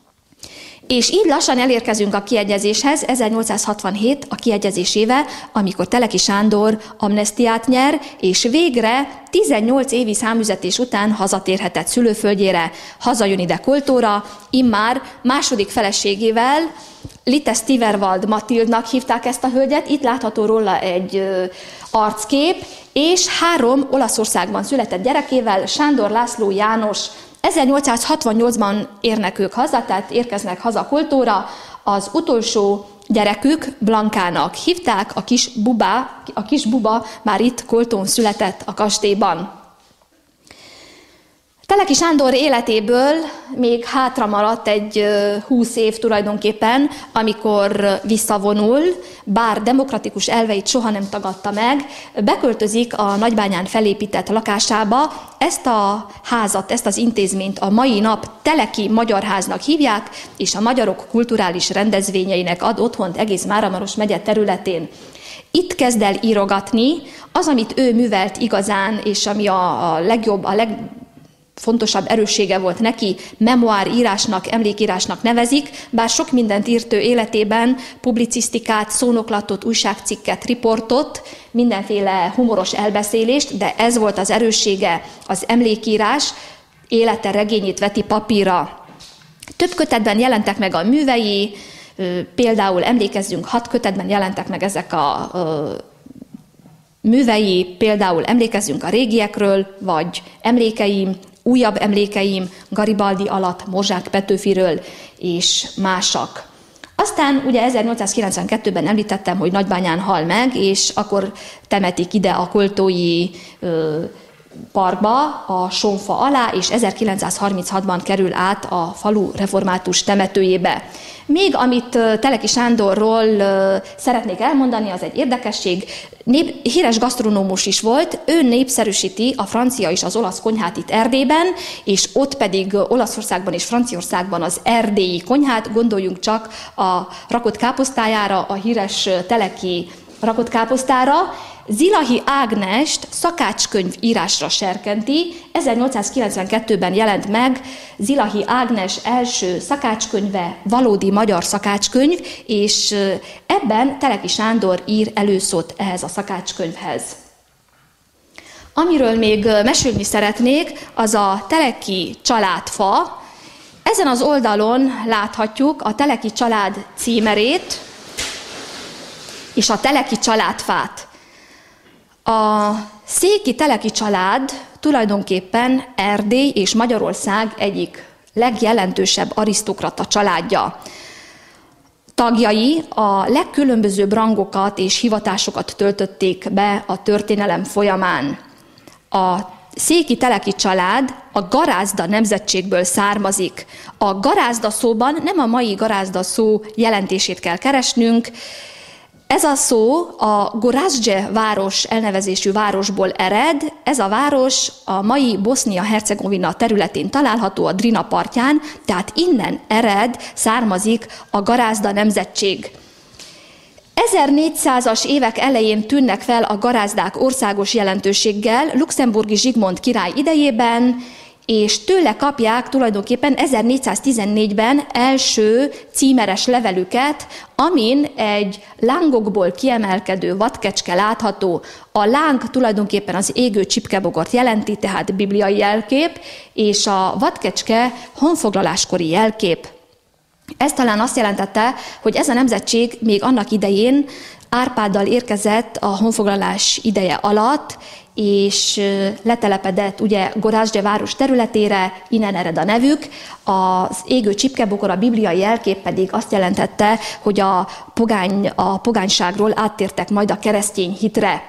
És így lassan elérkezünk a kiegyezéshez, ezernyolcszázhatvanhét a kiegyezés éve, amikor Teleki Sándor amnesztiát nyer, és végre tizennyolc évi számüzetés után hazatérhetett szülőföldjére, hazajön ide Koltóra, immár második feleségével, Lite Stiverwald Matildnak hívták ezt a hölgyet, itt látható róla egy ö, arckép, és három Olaszországban született gyerekével, Sándor László János. ezernyolcszázhatvannyolcban érnek ők haza, tehát érkeznek haza Koltóra, az utolsó gyerekük Blankának hívták, a kis, bubá, a kis buba már itt Koltón született a kastélyban. Teleki Sándor életéből még hátra maradt egy húsz év tulajdonképpen, amikor visszavonul, bár demokratikus elveit soha nem tagadta meg, beköltözik a Nagybányán felépített lakásába. Ezt a házat, ezt az intézményt a mai nap Teleki Magyar Háznak hívják, és a magyarok kulturális rendezvényeinek ad otthont egész Máramaros megye területén. Itt kezd el írogatni, az, amit ő művelt igazán, és ami a, a legjobb, a leg fontosabb erőssége volt neki, memoár írásnak, emlékírásnak nevezik, bár sok mindent írt ő életében, publicisztikát, szónoklatot, újságcikket, riportot, mindenféle humoros elbeszélést, de ez volt az erőssége, az emlékírás, élete regényét veti papírra. Több kötetben jelentek meg a művei, például emlékezzünk, hat kötetben jelentek meg ezek a művei, például emlékezzünk a régiekről, vagy emlékeim, újabb emlékeim Garibaldi alatt, Morzsák Petőfiről és másak. Aztán ugye ezernyolcszázkilencvenkettőben említettem, hogy Nagybányán hal meg, és akkor temetik ide a koltói ö, parkba, a Sonfa alá, és ezerkilencszázharminchatban kerül át a falu református temetőjébe. Még amit Teleki Sándorról szeretnék elmondani, az egy érdekesség. Nép, híres gasztronómus is volt, ő népszerűsíti a francia és az olasz konyhát itt Erdélyben, és ott pedig Olaszországban és Franciaországban az erdélyi konyhát, gondoljunk csak a rakott káposztájára, a híres teleki rakott káposztára. Zilahi Ágnest szakácskönyv írásra serkenti, ezernyolcszázkilencvenkettőben jelent meg Zilahi Ágnes első szakácskönyve, valódi magyar szakácskönyv, és ebben Teleki Sándor ír előszót ehhez a szakácskönyvhez. Amiről még mesélni szeretnék, az a teleki családfa. Ezen az oldalon láthatjuk a Teleki család címerét és a Teleki családfát. A széki Teleki család tulajdonképpen Erdély és Magyarország egyik legjelentősebb arisztokrata családja. Tagjai a legkülönbözőbb rangokat és hivatásokat töltötték be a történelem folyamán. A széki Teleki család a garázda nemzetségből származik. A garázda szóban nem a mai garázda szó jelentését kell keresnünk. Ez a szó a Gorazde város elnevezésű városból ered. Ez a város a mai Bosznia-Hercegovina területén található, a Drina partján, tehát innen ered, származik a garázda nemzetség. ezernégyszázas évek elején tűnnek fel a garázdák országos jelentőséggel Luxemburgi Zsigmond király idejében, és tőle kapják tulajdonképpen ezernégyszáztizennégyben első címeres levelüket, amin egy lángokból kiemelkedő vadkecske látható. A láng tulajdonképpen az égő csipkebogort jelenti, tehát bibliai jelkép, és a vadkecske honfoglaláskori jelkép. Ez talán azt jelentette, hogy ez a nemzetség még annak idején Árpáddal érkezett a honfoglalás ideje alatt, és letelepedett ugye Gorazde város területére, innen ered a nevük. Az égő csipkebogor, a bibliai jelkép pedig azt jelentette, hogy a, pogány, a pogányságról áttértek majd a keresztény hitre.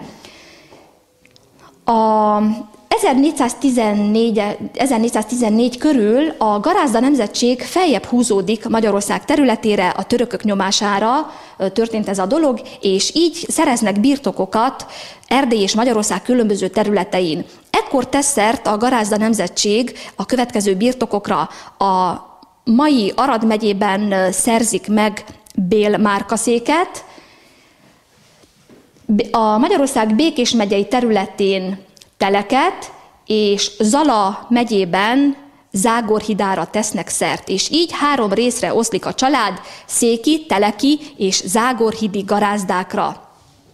A ezernégyszáztizennégy, ezernégyszáztizennégy körül a garázda nemzetség feljebb húzódik Magyarország területére, a törökök nyomására történt ez a dolog, és így szereznek birtokokat Erdély és Magyarország különböző területein. Ekkor tesz szert a garázda nemzetség a következő birtokokra. A mai Arad megyében szerzik meg Bél márkaszéket, a Magyarország Békés megyei területén Teleket, és Zala megyében Zágorhidára tesznek szert, és így három részre oszlik a család, széki, teleki és zágorhidi garázdákra.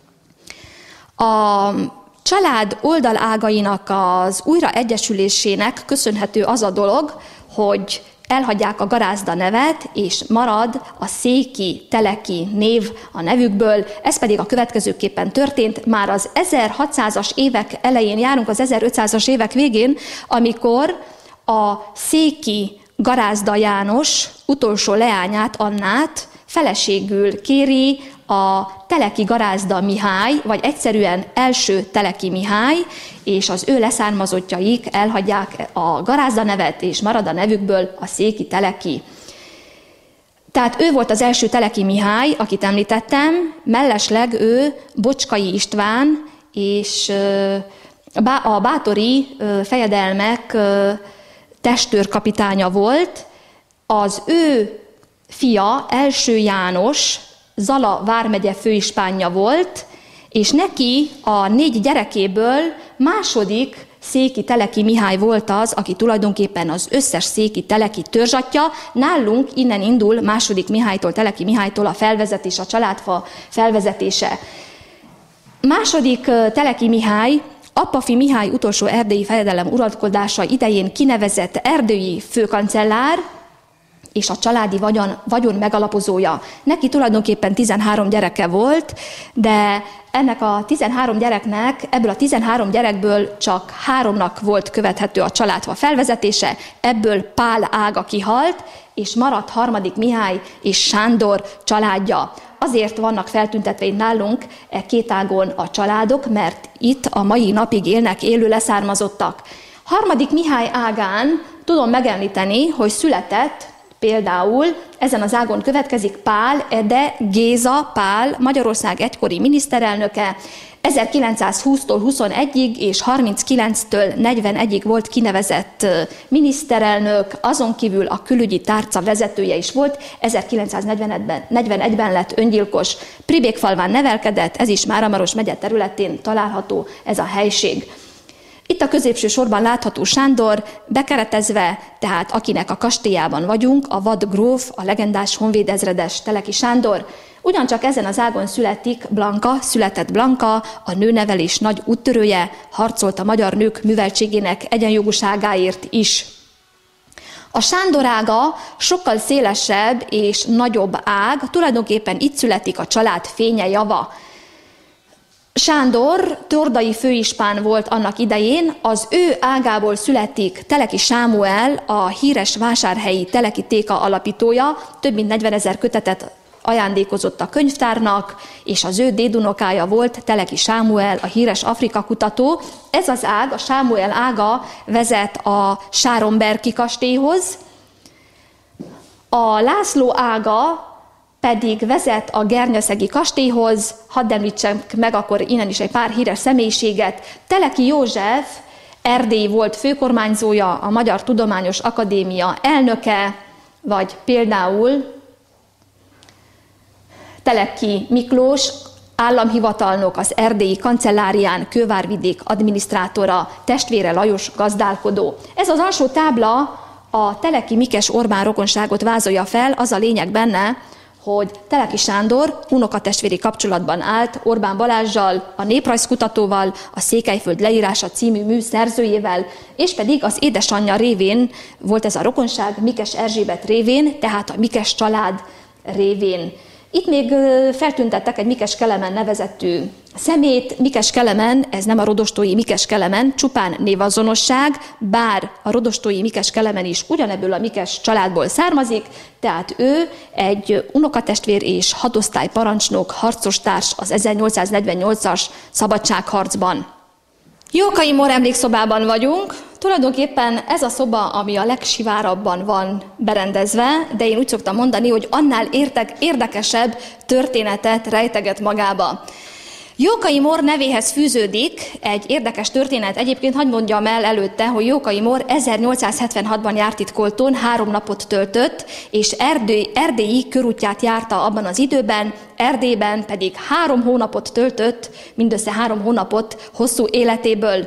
A család oldalágainak az újraegyesülésének köszönhető az a dolog, hogy elhagyják a garázda nevet, és marad a széki, teleki név a nevükből. Ez pedig a következőképpen történt. Már az ezerhatszázas évek elején járunk, az ezerötszázas évek végén, amikor a széki garázda János utolsó leányát, Annát feleségül kéri a teleki garázda Mihály, vagy egyszerűen első Teleki Mihály, és az ő leszármazottjaik elhagyják a garázda nevet, és marad a nevükből a széki Teleki. Tehát ő volt az első Teleki Mihály, akit említettem, mellesleg ő Bocskai István, és a bátori fejedelmek testőrkapitánya volt. Az ő fia, első János, Zala vármegye főispánja volt, és neki a négy gyerekéből második széki Teleki Mihály volt az, aki tulajdonképpen az összes széki teleki törzsatja. Nálunk innen indul második Mihálytól, Teleki Mihálytól a felvezetés, a családfa felvezetése. Második Teleki Mihály, Appafi Mihály utolsó erdélyi fejedelem uralkodása idején kinevezett erdélyi főkancellár, és a családi vagyon, vagyon megalapozója. Neki tulajdonképpen tizenhárom gyereke volt, de ennek a tizenhárom gyereknek, ebből a tizenhárom gyerekből csak háromnak volt követhető a családfa felvezetése, ebből Pál ága kihalt, és maradt harmadik Mihály és Sándor családja. Azért vannak feltüntetve itt nálunk e két ágon a családok, mert itt a mai napig élnek élő leszármazottak. Harmadik Mihály ágán tudom megemlíteni, hogy született például ezen az ágon következik Pál Ede Géza Pál, Magyarország egykori miniszterelnöke, ezerkilencszázhúsztól huszonegyig és harminckilenctől negyvenegyig volt kinevezett miniszterelnök, azon kívül a külügyi tárca vezetője is volt, ezerkilencszáznegyvenegyben lett öngyilkos. Pribékfalván nevelkedett, ez is Máramaros megye területén található ez a helység. Itt a középső sorban látható Sándor, bekeretezve, tehát akinek a kastélyában vagyunk, a vad gróf, a legendás honvédezredes Teleki Sándor. Ugyancsak ezen az ágon születik Blanka, született Blanka, a nőnevelés nagy úttörője, harcolt a magyar nők műveltségének egyenjogúságáért is. A Sándor ága sokkal szélesebb és nagyobb ág, tulajdonképpen itt születik a család fénye java. Sándor tordai főispán volt annak idején, az ő ágából születik Teleki Sámuel, a híres vásárhelyi Teleki Téka alapítója, több mint negyvenezer kötetet ajándékozott a könyvtárnak, és az ő dédunokája volt Teleki Sámuel, a híres Afrika kutató. Ez az ág, a Sámuel ága vezet a Sáronberki kastélyhoz, a László ága pedig vezet a Gernyaszegi kastélyhoz. Hadd említsem meg akkor innen is egy pár híres személyiséget. Teleki József Erdély volt főkormányzója, a Magyar Tudományos Akadémia elnöke, vagy például Teleki Miklós államhivatalnok, az erdélyi kancellárián Kővárvidék adminisztrátora, testvére Lajos gazdálkodó. Ez az alsó tábla a Teleki Mikes Orbán rokonságot vázolja fel, az a lényeg benne, hogy Teleki Sándor unokatestvéri kapcsolatban állt Orbán Balázssal, a néprajzkutatóval, a Székelyföld leírása című mű szerzőjével, és pedig az édesanyja révén volt ez a rokonság, Mikes Erzsébet révén, tehát a Mikes család révén. Itt még feltüntettek egy Mikes Kelemen nevezetű szemét. Mikes Kelemen, ez nem a rodostói Mikes Kelemen, csupán névazonosság, bár a rodostói Mikes Kelemen is ugyanebből a Mikes családból származik, tehát ő egy unokatestvér és hadosztály parancsnok, harcostárs az ezernyolcszáznegyvennyolcas szabadságharcban. Jókai Mór emlékszobában vagyunk. Tulajdonképpen ez a szoba, ami a legsivárabban van berendezve, de én úgy szoktam mondani, hogy annál értek, érdekesebb történetet rejteget magába. Jókai Mór nevéhez fűződik egy érdekes történet. Egyébként hadd mondjam el előtte, hogy Jókai Mór ezernyolcszázhetvenhatban járt itt Koltón, három napot töltött, és Erdély, erdélyi körútját járta abban az időben, Erdélyben pedig három hónapot töltött, mindössze három hónapot hosszú életéből.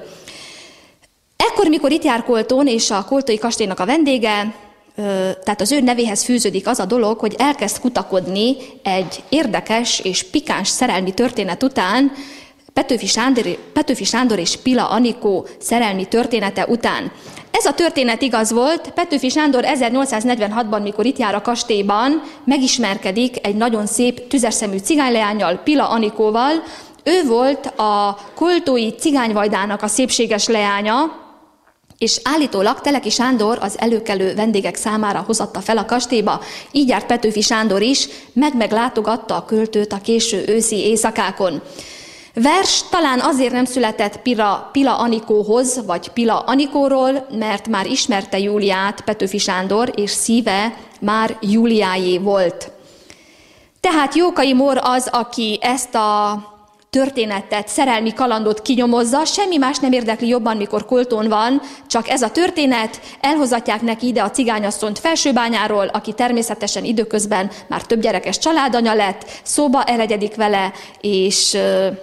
Ekkor, mikor itt jár Koltón, és a koltói kastélynak a vendége, tehát az ő nevéhez fűződik az a dolog, hogy elkezd kutakodni egy érdekes és pikáns szerelmi történet után, Petőfi Sándor, Petőfi Sándor és Pila Anikó szerelmi története után. Ez a történet igaz volt, Petőfi Sándor ezernyolcszáznegyvenhatban, mikor itt jár a kastélyban, megismerkedik egy nagyon szép tüzeszemű cigányleánnyal, Pila Anikóval. Ő volt a koltói cigányvajdának a szépséges leánya, és állítólag Teleki Sándor az előkelő vendégek számára hozatta fel a kastélyba, így járt Petőfi Sándor is, meg-meglátogatta a költőt a késő őszi éjszakákon. Vers talán azért nem született Pila, Pila Anikóhoz, vagy Pila Anikóról, mert már ismerte Júliát Petőfi Sándor, és szíve már Júliájé volt. Tehát Jókai Mór az, aki ezt a történetet, szerelmi kalandot kinyomozza, semmi más nem érdekli jobban, mikor Koltón van, csak ez a történet, elhozatják neki ide a cigányasszonyt Felsőbányáról, aki természetesen időközben már több gyerekes családanya lett, szóba elegyedik vele, és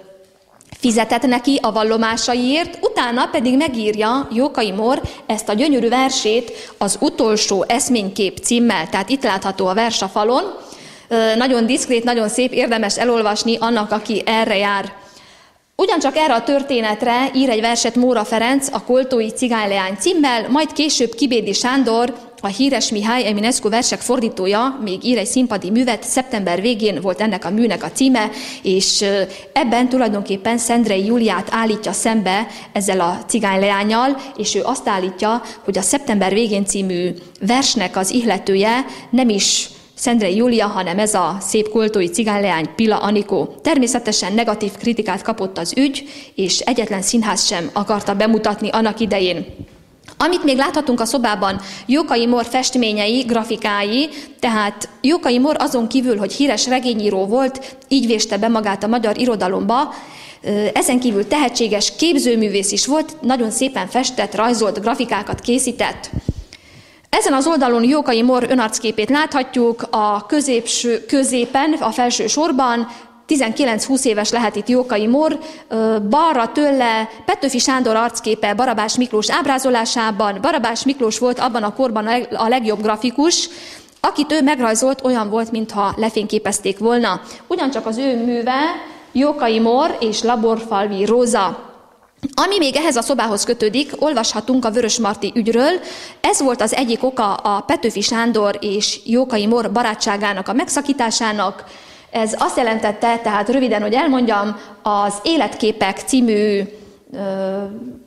fizetett neki a vallomásaiért, utána pedig megírja Jókai Mór ezt a gyönyörű versét az Utolsó eszménykép címmel, tehát itt látható a vers a falon. Nagyon diszkrét, nagyon szép, érdemes elolvasni annak, aki erre jár. Ugyancsak erre a történetre ír egy verset Móra Ferenc, a Koltói cigányleány címmel, majd később Kibédi Sándor, a híres Mihály Eminescu versek fordítója, még ír egy színpadi művet, szeptember végén volt ennek a műnek a címe, és ebben tulajdonképpen Szendrei Júliát állítja szembe ezzel a cigányleánnyal, és ő azt állítja, hogy a Szeptember végén című versnek az ihletője nem is Szendrei Júlia, hanem ez a szép koltói cigányleány Pila Anikó. Természetesen negatív kritikát kapott az ügy, és egyetlen színház sem akarta bemutatni annak idején. Amit még láthatunk a szobában, Jókai Mór festményei, grafikái, tehát Jókai Mór azon kívül, hogy híres regényíró volt, így véste be magát a magyar irodalomba, ezen kívül tehetséges képzőművész is volt, nagyon szépen festett, rajzolt, grafikákat készített. Ezen az oldalon Jókai Mór önarcképét láthatjuk, a középső, középen, a felső sorban, tizenkilenc-húsz éves lehet itt Jókai Mór, balra tőle Petőfi Sándor arcképe Barabás Miklós ábrázolásában. Barabás Miklós volt abban a korban a legjobb grafikus, akit ő megrajzolt, olyan volt, mintha lefényképezték volna. Ugyancsak az ő műve Jókai Mór és Laborfalvi Róza. Ami még ehhez a szobához kötődik, olvashatunk a Vörösmarty ügyről. Ez volt az egyik oka a Petőfi Sándor és Jókai Mór barátságának a megszakításának. Ez azt jelentette, tehát röviden, hogy elmondjam, az Életképek című ö,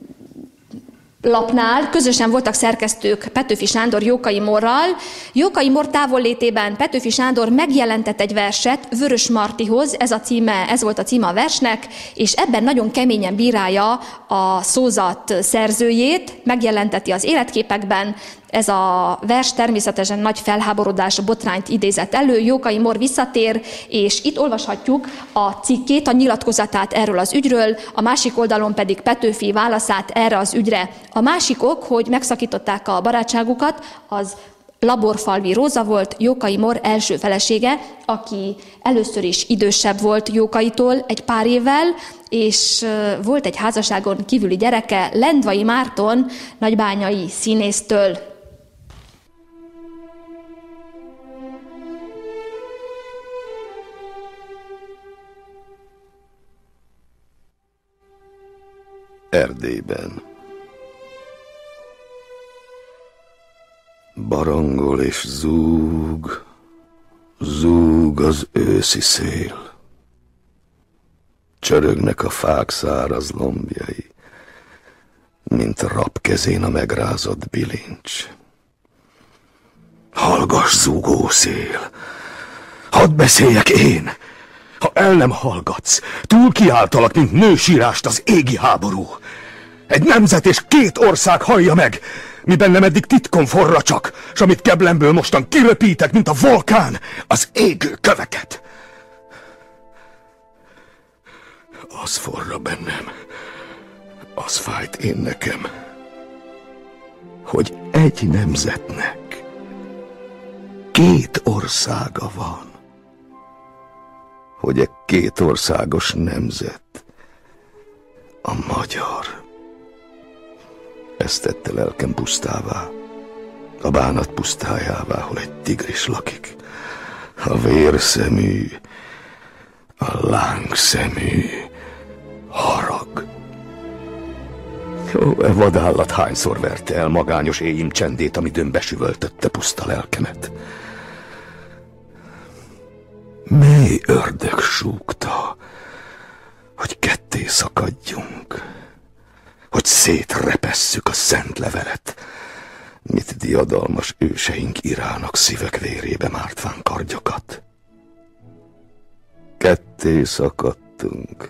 lapnál közösen voltak szerkesztők Petőfi Sándor Jókai Mórral. Jókai Mór távollétében Petőfi Sándor megjelentett egy verset Vörösmartyhoz, ez, a címe, ez volt a címe a versnek, és ebben nagyon keményen bírálja a szózat szerzőjét, megjelenteti az Életképekben. Ez a vers természetesen nagy felháborodás, botrányt idézett elő. Jókai Mór visszatér, és itt olvashatjuk a cikkét, a nyilatkozatát erről az ügyről, a másik oldalon pedig Petőfi válaszát erre az ügyre. A másik ok, hogy megszakították a barátságukat, az Laborfalvi Róza volt, Jókai Mór első felesége, aki először is idősebb volt Jókaitól egy pár évvel, és volt egy házasságon kívüli gyereke Lendvai Márton nagybányai színésztől. Erdélyben. Barangol és zúg, zúg az őszi szél. Csörögnek a fák száraz lombjai, mint rab kezén a megrázott bilincs. Hallgass, zúgó szél, hadd beszéljek én! Ha el nem hallgatsz, túl kiáltalak, mint nősírást az égi háború. Egy nemzet és két ország hallja meg, mi bennem eddig titkon forra csak, s amit keblemből mostan kiröpítek, mint a vulkán, az égő köveket. Az forra bennem, az fájt én nekem, hogy egy nemzetnek két országa van. Hogy egy két országos nemzet, a magyar. Ez tette lelkem pusztává, a bánat pusztájává, hol egy tigris lakik. A vérszemű, a lángszemű harag. Ó, e vadállat hányszor verte el magányos éjim csendét, amidőn besüvöltötte puszta lelkemet. Mely ördög súgta, hogy ketté szakadjunk, hogy szétrepesszük a szent levelet, mit diadalmas őseink írálnak szívek vérébe mártván kardjokat. Ketté szakadtunk,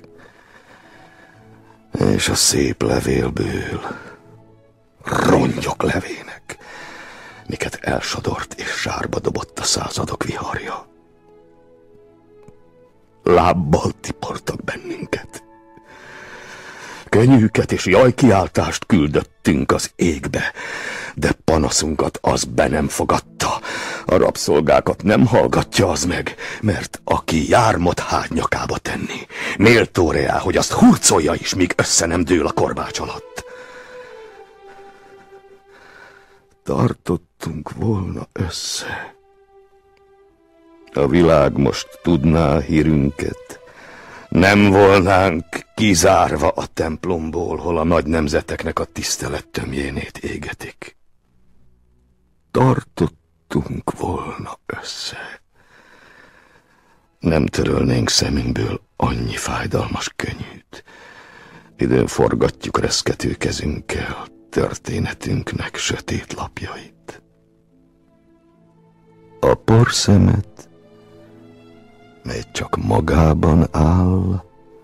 és a szép levélből rongyok levének, miket elsodort és sárba dobott a századok viharja. Lábbal tiportak bennünket. Kenyűket és jajkiáltást küldöttünk az égbe, de panaszunkat az be nem fogadta. A rabszolgákat nem hallgatja az meg, mert aki jármot hágy nyakába tenni, méltó reá, hogy azt hurcolja is, míg össze nem dől a korbács alatt. Tartottunk volna össze. A világ most tudná hírünket, nem volnánk kizárva a templomból, hol a nagy nemzeteknek a tisztelet tömjénét égetik. Tartottunk volna össze. Nem törölnénk szemünkből annyi fájdalmas könnyűt. Időn forgatjuk reszkető kezünkkel történetünknek sötét lapjait. A porszemet, mely csak magában áll,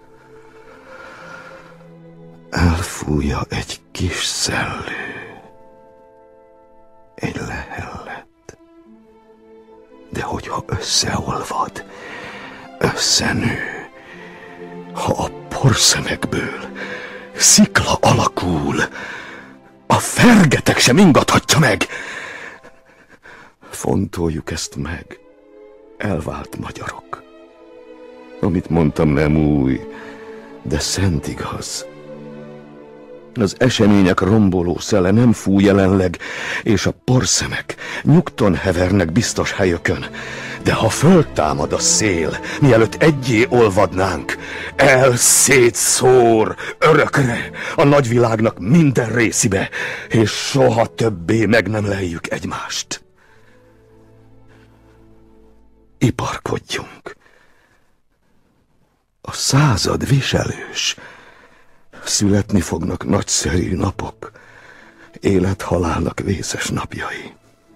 elfújja egy kis szellő, egy lehellet. De hogyha összeolvad, összenő, ha a porszemekből szikla alakul, a fergetek sem ingathatja meg. Fontoljuk ezt meg, elvált magyarok. Amit mondtam nem új, de szent igaz. Az események romboló szele nem fúj jelenleg, és a porszemek nyugton hevernek biztos helyökön. De ha föltámad a szél, mielőtt egyé olvadnánk, elszétszór örökre a nagyvilágnak minden részibe, és soha többé meg nem lejjük egymást. Iparkodjunk. A század viselős. Születni fognak nagyszerű napok, élet-halálnak vészes napjai.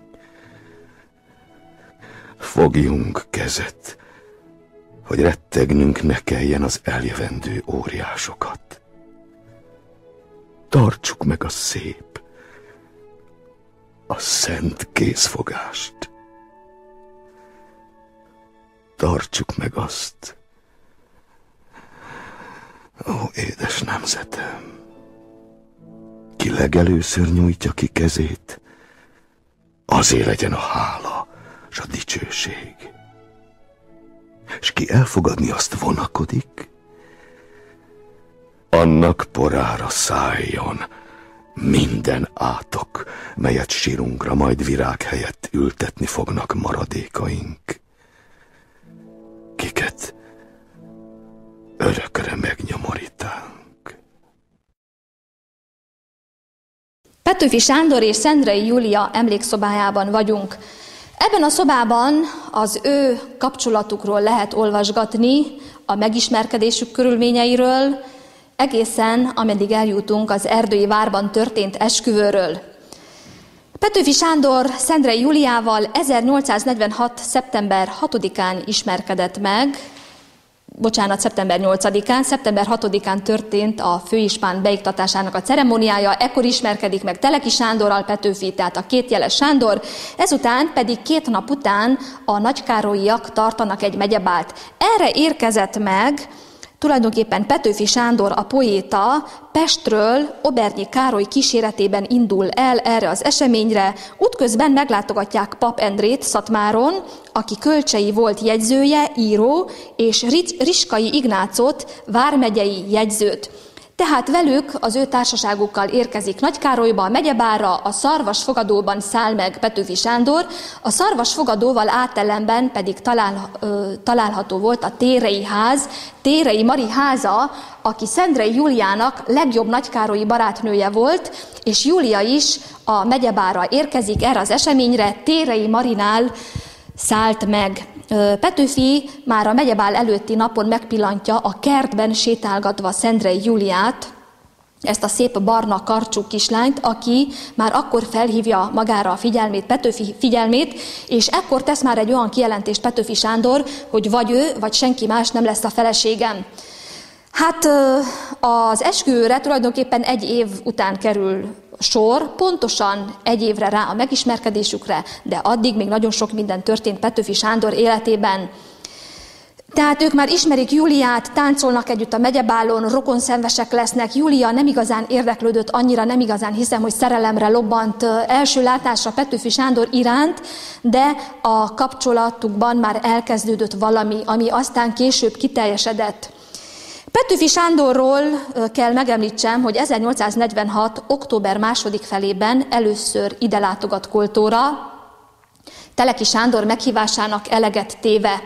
Fogjunk kezet, hogy rettegnünk ne kelljen az eljövendő óriásokat. Tartsuk meg a szép, a szent kézfogást. Tartsuk meg azt, ó, édes nemzetem, ki legelőször nyújtja ki kezét, azért legyen a hála s a dicsőség. S ki elfogadni azt vonakodik, annak porára szálljon minden átok, melyet sírunkra majd virág helyett ültetni fognak maradékaink, kiket örökre megnyomorítánk. Petőfi Sándor és Szendrei Júlia emlékszobájában vagyunk. Ebben a szobában az ő kapcsolatukról lehet olvasgatni, a megismerkedésük körülményeiről, egészen ameddig eljutunk az erdői várban történt esküvőről. Petőfi Sándor Szendrei Júliával ezernyolcszáznegyvenhat. szeptember hatodikán ismerkedett meg, bocsánat, szeptember nyolcadikán, szeptember hatodikán történt a főispán beiktatásának a ceremóniája, ekkor ismerkedik meg Teleki Sándorral Petőfi, tehát a kétjeles Sándor, ezután pedig két nap után a nagykárolyiak tartanak egy megyebált. Erre érkezett meg tulajdonképpen Petőfi Sándor, a poéta, Pestről Obernyi Károly kíséretében indul el erre az eseményre, útközben meglátogatják Pap Endrét Szatmáron, aki Kölcsei volt jegyzője, író, és Riskai Ignácot, vármegyei jegyzőt. Tehát velük, az ő társaságukkal érkezik Nagykárolyba, a megyebárra, a Szarvasfogadóban száll meg Petőfi Sándor, a Szarvasfogadóval átellenben pedig talál, ö, található volt a Térei ház, Térei Mari háza, aki Szendrei Júliának legjobb nagykárolyi barátnője volt, és Júlia is a megyebárra érkezik erre az eseményre, Térei Marinál szállt meg. Petőfi már a megyebál előtti napon megpillantja a kertben sétálgatva Szendrei Júliát, ezt a szép barna karcsú kislányt, aki már akkor felhívja magára a figyelmét, Petőfi figyelmét, és ekkor tesz már egy olyan kijelentést Petőfi Sándor, hogy vagy ő, vagy senki más nem lesz a feleségem. Hát az esküvőre tulajdonképpen egy év után kerül sor, pontosan egy évre rá a megismerkedésükre, de addig még nagyon sok minden történt Petőfi Sándor életében. Tehát ők már ismerik Júliát, táncolnak együtt a megyebálon, rokonszenvesek lesznek. Júlia nem igazán érdeklődött annyira, nem igazán hiszem, hogy szerelemre lobbant első látásra Petőfi Sándor iránt, de a kapcsolatukban már elkezdődött valami, ami aztán később kiteljesedett. Petőfi Sándorról kell megemlítsem, hogy ezernyolcszáznegyvenhat. október második felében először ide látogat Koltóra, Teleki Sándor meghívásának eleget téve.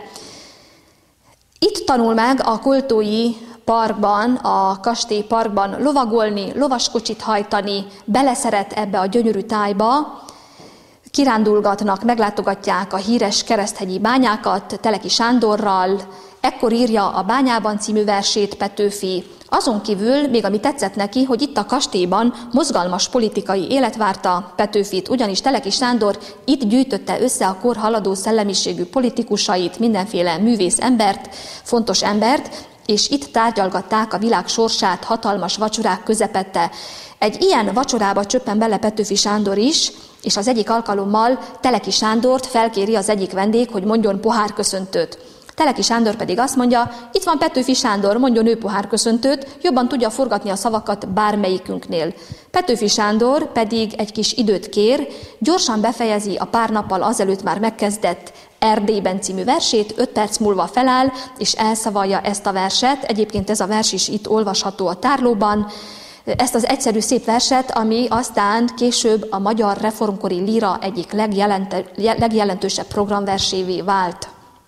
Itt tanul meg a koltói parkban, a kastély parkban lovagolni, lovaskocsit hajtani, beleszeret ebbe a gyönyörű tájba, kirándulgatnak, meglátogatják a híres kereszthegyi bányákat Teleki Sándorral, ekkor írja a Bányában című versét Petőfi. Azon kívül még ami tetszett neki, hogy itt a kastélyban mozgalmas politikai élet várta Petőfit, ugyanis Teleki Sándor itt gyűjtötte össze a kor haladó szellemiségű politikusait, mindenféle művész embert, fontos embert, és itt tárgyalgatták a világ sorsát hatalmas vacsorák közepette. Egy ilyen vacsorába csöppen bele Petőfi Sándor is, és az egyik alkalommal Teleki Sándort felkéri az egyik vendég, hogy mondjon pohárköszöntőt. Teleki Sándor pedig azt mondja, itt van Petőfi Sándor, mondjon ő pohárköszöntőt, jobban tudja forgatni a szavakat bármelyikünknél. Petőfi Sándor pedig egy kis időt kér, gyorsan befejezi a pár nappal azelőtt már megkezdett Erdélyben című versét, öt perc múlva feláll, és elszavalja ezt a verset. Egyébként ez a vers is itt olvasható a tárlóban. ezt az egyszerű szép verset, ami aztán később a magyar reformkori líra egyik legjelentősebb programversévé vált.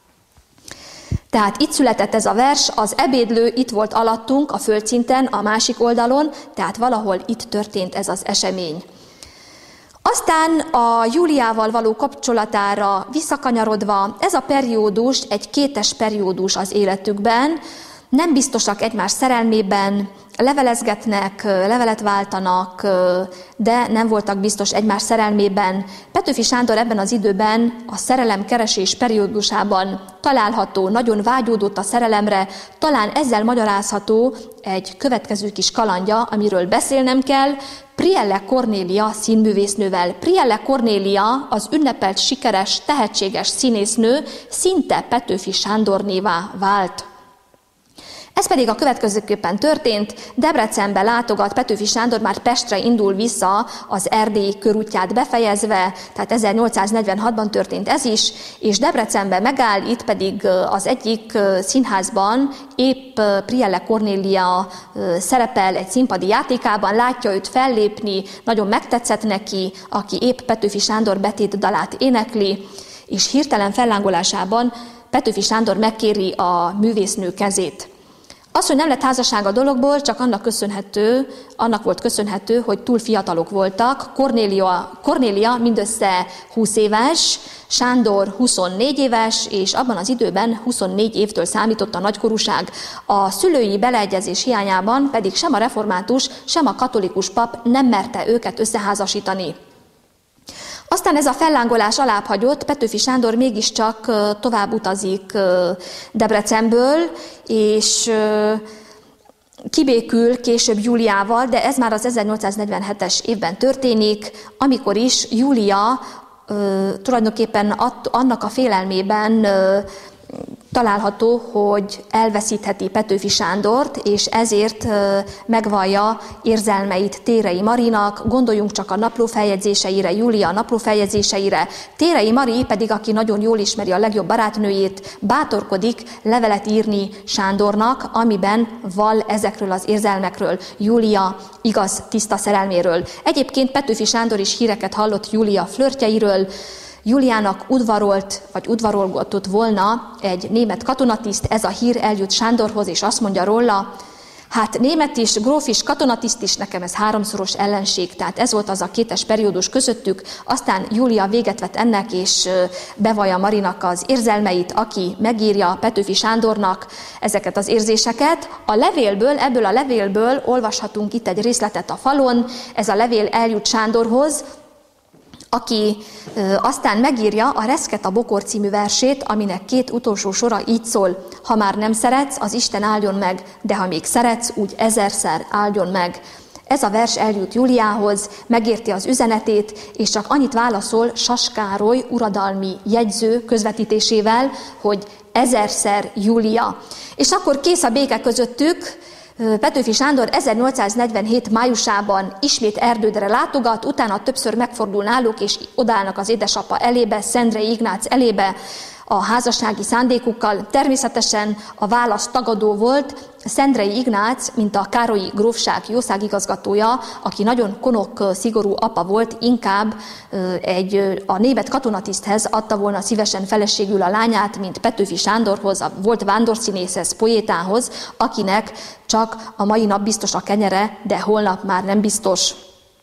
Tehát itt született ez a vers, az ebédlő itt volt alattunk a földszinten, a másik oldalon, tehát valahol itt történt ez az esemény. Aztán a Júliával való kapcsolatára visszakanyarodva, ez a periódus egy kétes periódus az életükben, nem biztosak egymás szerelmében, levelezgetnek, levelet váltanak, de nem voltak biztos egymás szerelmében. Petőfi Sándor ebben az időben a szerelemkeresés periódusában található, nagyon vágyódott a szerelemre, talán ezzel magyarázható egy következő kis kalandja, amiről beszélnem kell, Prielle Kornélia színművésznővel. Prielle Kornélia az ünnepelt, sikeres, tehetséges színésznő szinte Petőfi Sándornévá vált. Ez pedig a következőképpen történt, Debrecenbe látogat Petőfi Sándor, már Pestre indul vissza az erdélyi körútját befejezve, tehát ezernyolcszáznegyvenhatban történt ez is, és Debrecenbe megáll, itt pedig az egyik színházban épp Prielle Kornélia szerepel egy színpadi játékában, látja őt fellépni, nagyon megtetszett neki, aki épp Petőfi Sándor betét dalát énekli, és hirtelen fellángolásában Petőfi Sándor megkéri a művésznő kezét. Az, hogy nem lett házasság a dologból, csak annak köszönhető, annak volt köszönhető, hogy túl fiatalok voltak. Kornélia, Kornélia mindössze húsz éves, Sándor huszonnégy éves, és abban az időben huszonnégy évtől számított a nagykorúság. A szülői beleegyezés hiányában pedig sem a református, sem a katolikus pap nem merte őket összeházasítani. Aztán ez a fellángolás alább hagyott, Petőfi Sándor mégiscsak tovább utazik Debrecenből, és kibékül később Júliával, de ez már az ezernyolcszáznegyvenhetes évben történik, amikor is Júlia tulajdonképpen annak a félelmében található, hogy elveszítheti Petőfi Sándort, és ezért megvallja érzelmeit Térei Marinak, gondoljunk csak a naplófeljegyzéseire, Júlia naplófeljegyzéseire. Térei Mari pedig, aki nagyon jól ismeri a legjobb barátnőjét, bátorkodik levelet írni Sándornak, amiben vall ezekről az érzelmekről, Júlia igaz, tiszta szerelméről. Egyébként Petőfi Sándor is híreket hallott Júlia flörtjeiről, Júliának udvarolt, vagy udvarolgatott volna egy német katonatiszt, ez a hír eljut Sándorhoz, és azt mondja róla, hát német is, gróf is, katonatiszt is, nekem ez háromszoros ellenség, tehát ez volt az a kétes periódus közöttük, aztán Júlia véget vett ennek, és bevallja Marinak az érzelmeit, aki megírja Petőfi Sándornak ezeket az érzéseket. A levélből, ebből a levélből olvashatunk itt egy részletet a falon, ez a levél eljut Sándorhoz, aki ö, aztán megírja a Reszket a bokor című versét, aminek két utolsó sora így szól, ha már nem szeretsz, az Isten áldjon meg, de ha még szeretsz, úgy ezerszer áldjon meg. Ez a vers eljut Júliához, megérti az üzenetét, és csak annyit válaszol Sas Károly uradalmi jegyző közvetítésével, hogy ezerszer Júlia. És akkor kész a béke közöttük. Petőfi Sándor ezernyolcszáznegyvenhét májusában ismét Erdődre látogat, utána többször megfordul náluk, és odaállnak az édesapa elébe, Szendrei Ignác elébe a házassági szándékukkal. Természetesen a válasz tagadó volt. Szendrei Ignác, mint a Károlyi grófság jószágigazgatója, aki nagyon konok, szigorú apa volt, inkább egy, a német katonatiszthez adta volna szívesen feleségül a lányát, mint Petőfi Sándorhoz, a volt vándorszínészhez, poétához, akinek csak a mai nap biztos a kenyere, de holnap már nem biztos.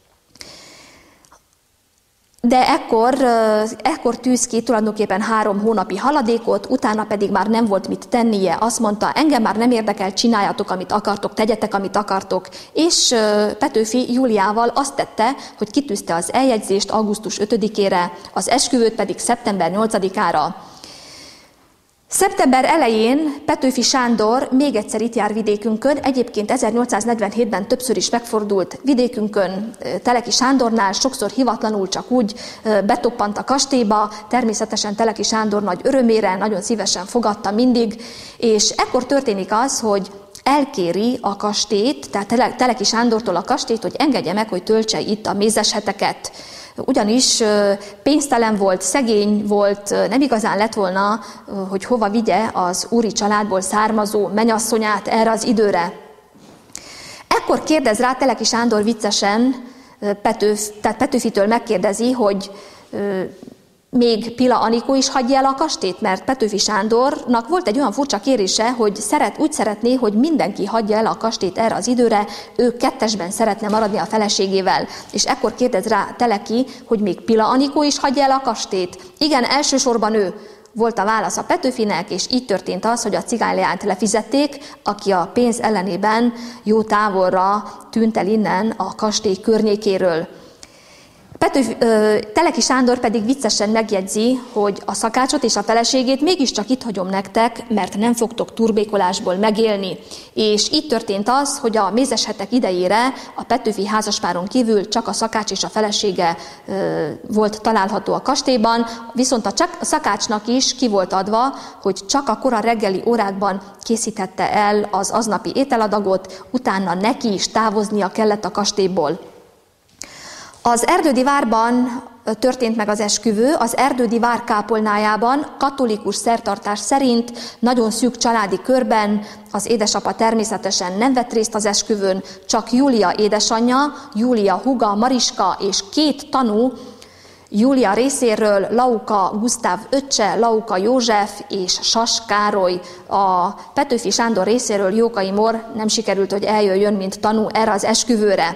De ekkor, ekkor tűz ki tulajdonképpen három hónapi haladékot, utána pedig már nem volt mit tennie. Azt mondta, engem már nem érdekel, csináljatok, amit akartok, tegyetek, amit akartok. És Petőfi Júliával azt tette, hogy kitűzte az eljegyzést augusztus ötödikére, az esküvőt pedig szeptember nyolcadikára. Szeptember elején Petőfi Sándor még egyszer itt jár vidékünkön, egyébként ezernyolcszáznegyvenhétben többször is megfordult vidékünkön Teleki Sándornál, sokszor hivatlanul csak úgy betoppant a kastélyba, természetesen Teleki Sándor nagy örömére, nagyon szívesen fogadta mindig, és ekkor történik az, hogy elkéri a kastélyt, tehát Teleki Sándortól a kastélyt, hogy engedje meg, hogy töltse itt a mézes heteket. Ugyanis pénztelen volt, szegény volt, nem igazán lett volna, hogy hova vigye az úri családból származó menyasszonyát erre az időre. Ekkor kérdez rá Teleki Sándor viccesen, Petőf, tehát Petőfitől megkérdezi, hogy ö, még Pila Anikó is hagyja el a kastélyt, mert Petőfi Sándornak volt egy olyan furcsa kérése, hogy szeret, úgy szeretné, hogy mindenki hagyja el a kastélyt erre az időre, ő kettesben szeretne maradni a feleségével. És ekkor kérdez rá Teleki, hogy még Pila Anikó is hagyja el a kastélyt. Igen, elsősorban ő. Volt a válasz a Petőfinek, és így történt az, hogy a cigányleányt lefizették, aki a pénz ellenében jó távolra tűnt el innen a kastély környékéről. Petőfi, Teleki Sándor pedig viccesen megjegyzi, hogy a szakácsot és a feleségét mégiscsak itt hagyom nektek, mert nem fogtok turbékolásból megélni. És így történt az, hogy a mézeshetek idejére a Petőfi házaspáron kívül csak a szakács és a felesége volt található a kastélyban, viszont a, csak, a szakácsnak is ki volt adva, hogy csak a kora reggeli órákban készítette el az aznapi ételadagot, utána neki is távoznia kellett a kastélyból. Az Erdődi várban történt meg az esküvő, az Erdődi vár kápolnájában katolikus szertartás szerint nagyon szűk családi körben, az édesapa természetesen nem vett részt az esküvőn, csak Júlia édesanyja, Júlia húga, Mariska és két tanú, Júlia részéről Lauka Gusztáv öccse, Lauka József és Sas Károly. A Petőfi Sándor részéről Jókai Mór nem sikerült, hogy eljöjjön, mint tanú erre az esküvőre.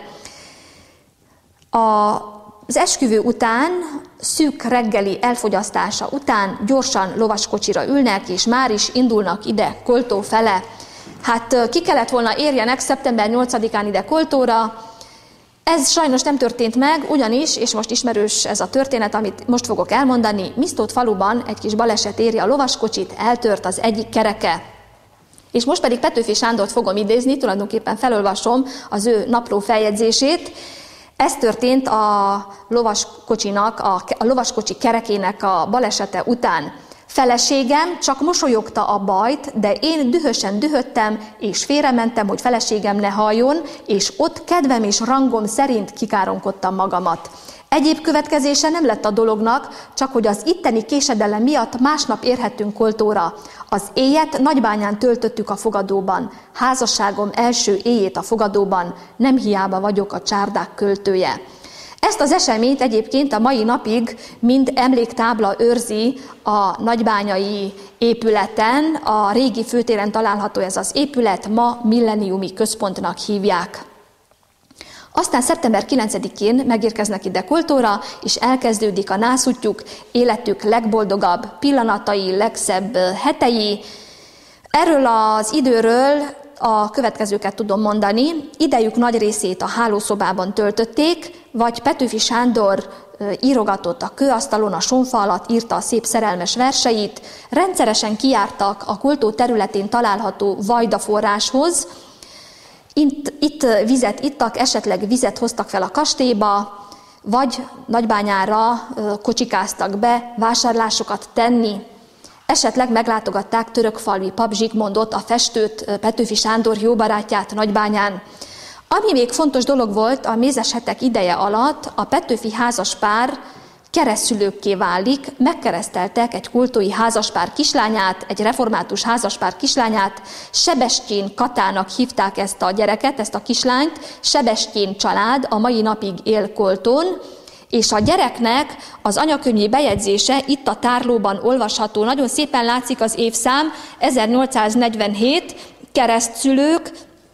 Az esküvő után, szűk reggeli elfogyasztása után gyorsan lovaskocsira ülnek, és már is indulnak ide Koltó fele. Hát ki kellett volna érjenek szeptember nyolcadikán ide Koltóra. Ez sajnos nem történt meg, ugyanis, és most ismerős ez a történet, amit most fogok elmondani, Misztót faluban egy kis baleset éri a lovaskocsit, eltört az egyik kereke. És most pedig Petőfi Sándort fogom idézni, tulajdonképpen felolvasom az ő napló feljegyzését. Ez történt a lovaskocsinak, a, a lovaskocsi kerekének a balesete után. Feleségem csak mosolyogta a bajt, de én dühösen dühöttem, és félrementem, hogy feleségem ne halljon, és ott kedvem és rangom szerint kikáromkodtam magamat. Egyéb következése nem lett a dolognak, csak hogy az itteni késedelem miatt másnap érhettünk Koltóra. Az éjjet Nagybányán töltöttük a fogadóban. Házasságom első éjjét a fogadóban, nem hiába vagyok a csárdák költője. Ezt az eseményt egyébként a mai napig mind emléktábla őrzi a nagybányai épületen, a régi főtéren található ez az épület, ma Milleniumi Központnak hívják. Aztán szeptember kilencedikén megérkeznek ide Koltóra, és elkezdődik a nászútjuk, életük legboldogabb pillanatai, legszebb hetei. Erről az időről a következőket tudom mondani. Idejük nagy részét a hálószobában töltötték, vagy Petőfi Sándor írogatott a kőasztalon, a sonfa alatt írta a szép szerelmes verseit, rendszeresen kijártak a Koltó területén található Vajda forráshoz, Itt, itt vizet ittak, esetleg vizet hoztak fel a kastélyba, vagy Nagybányára kocsikáztak be vásárlásokat tenni. Esetleg meglátogatták törökfalvi pap Zsigmondot, a festőt, Petőfi Sándor jó barátját Nagybányán. Ami még fontos dolog volt, a mézeshetek ideje alatt a Petőfi házaspár keresztszülőkké válik, megkereszteltek egy koltói házaspár kislányát, egy református házaspár kislányát, Sebestyén Katának hívták ezt a gyereket, ezt a kislányt, Sebestyén család a mai napig él Koltón, és a gyereknek az anyakönyvi bejegyzése itt a tárlóban olvasható, nagyon szépen látszik az évszám, ezernyolcszáznegyvenhét, keresztszülők,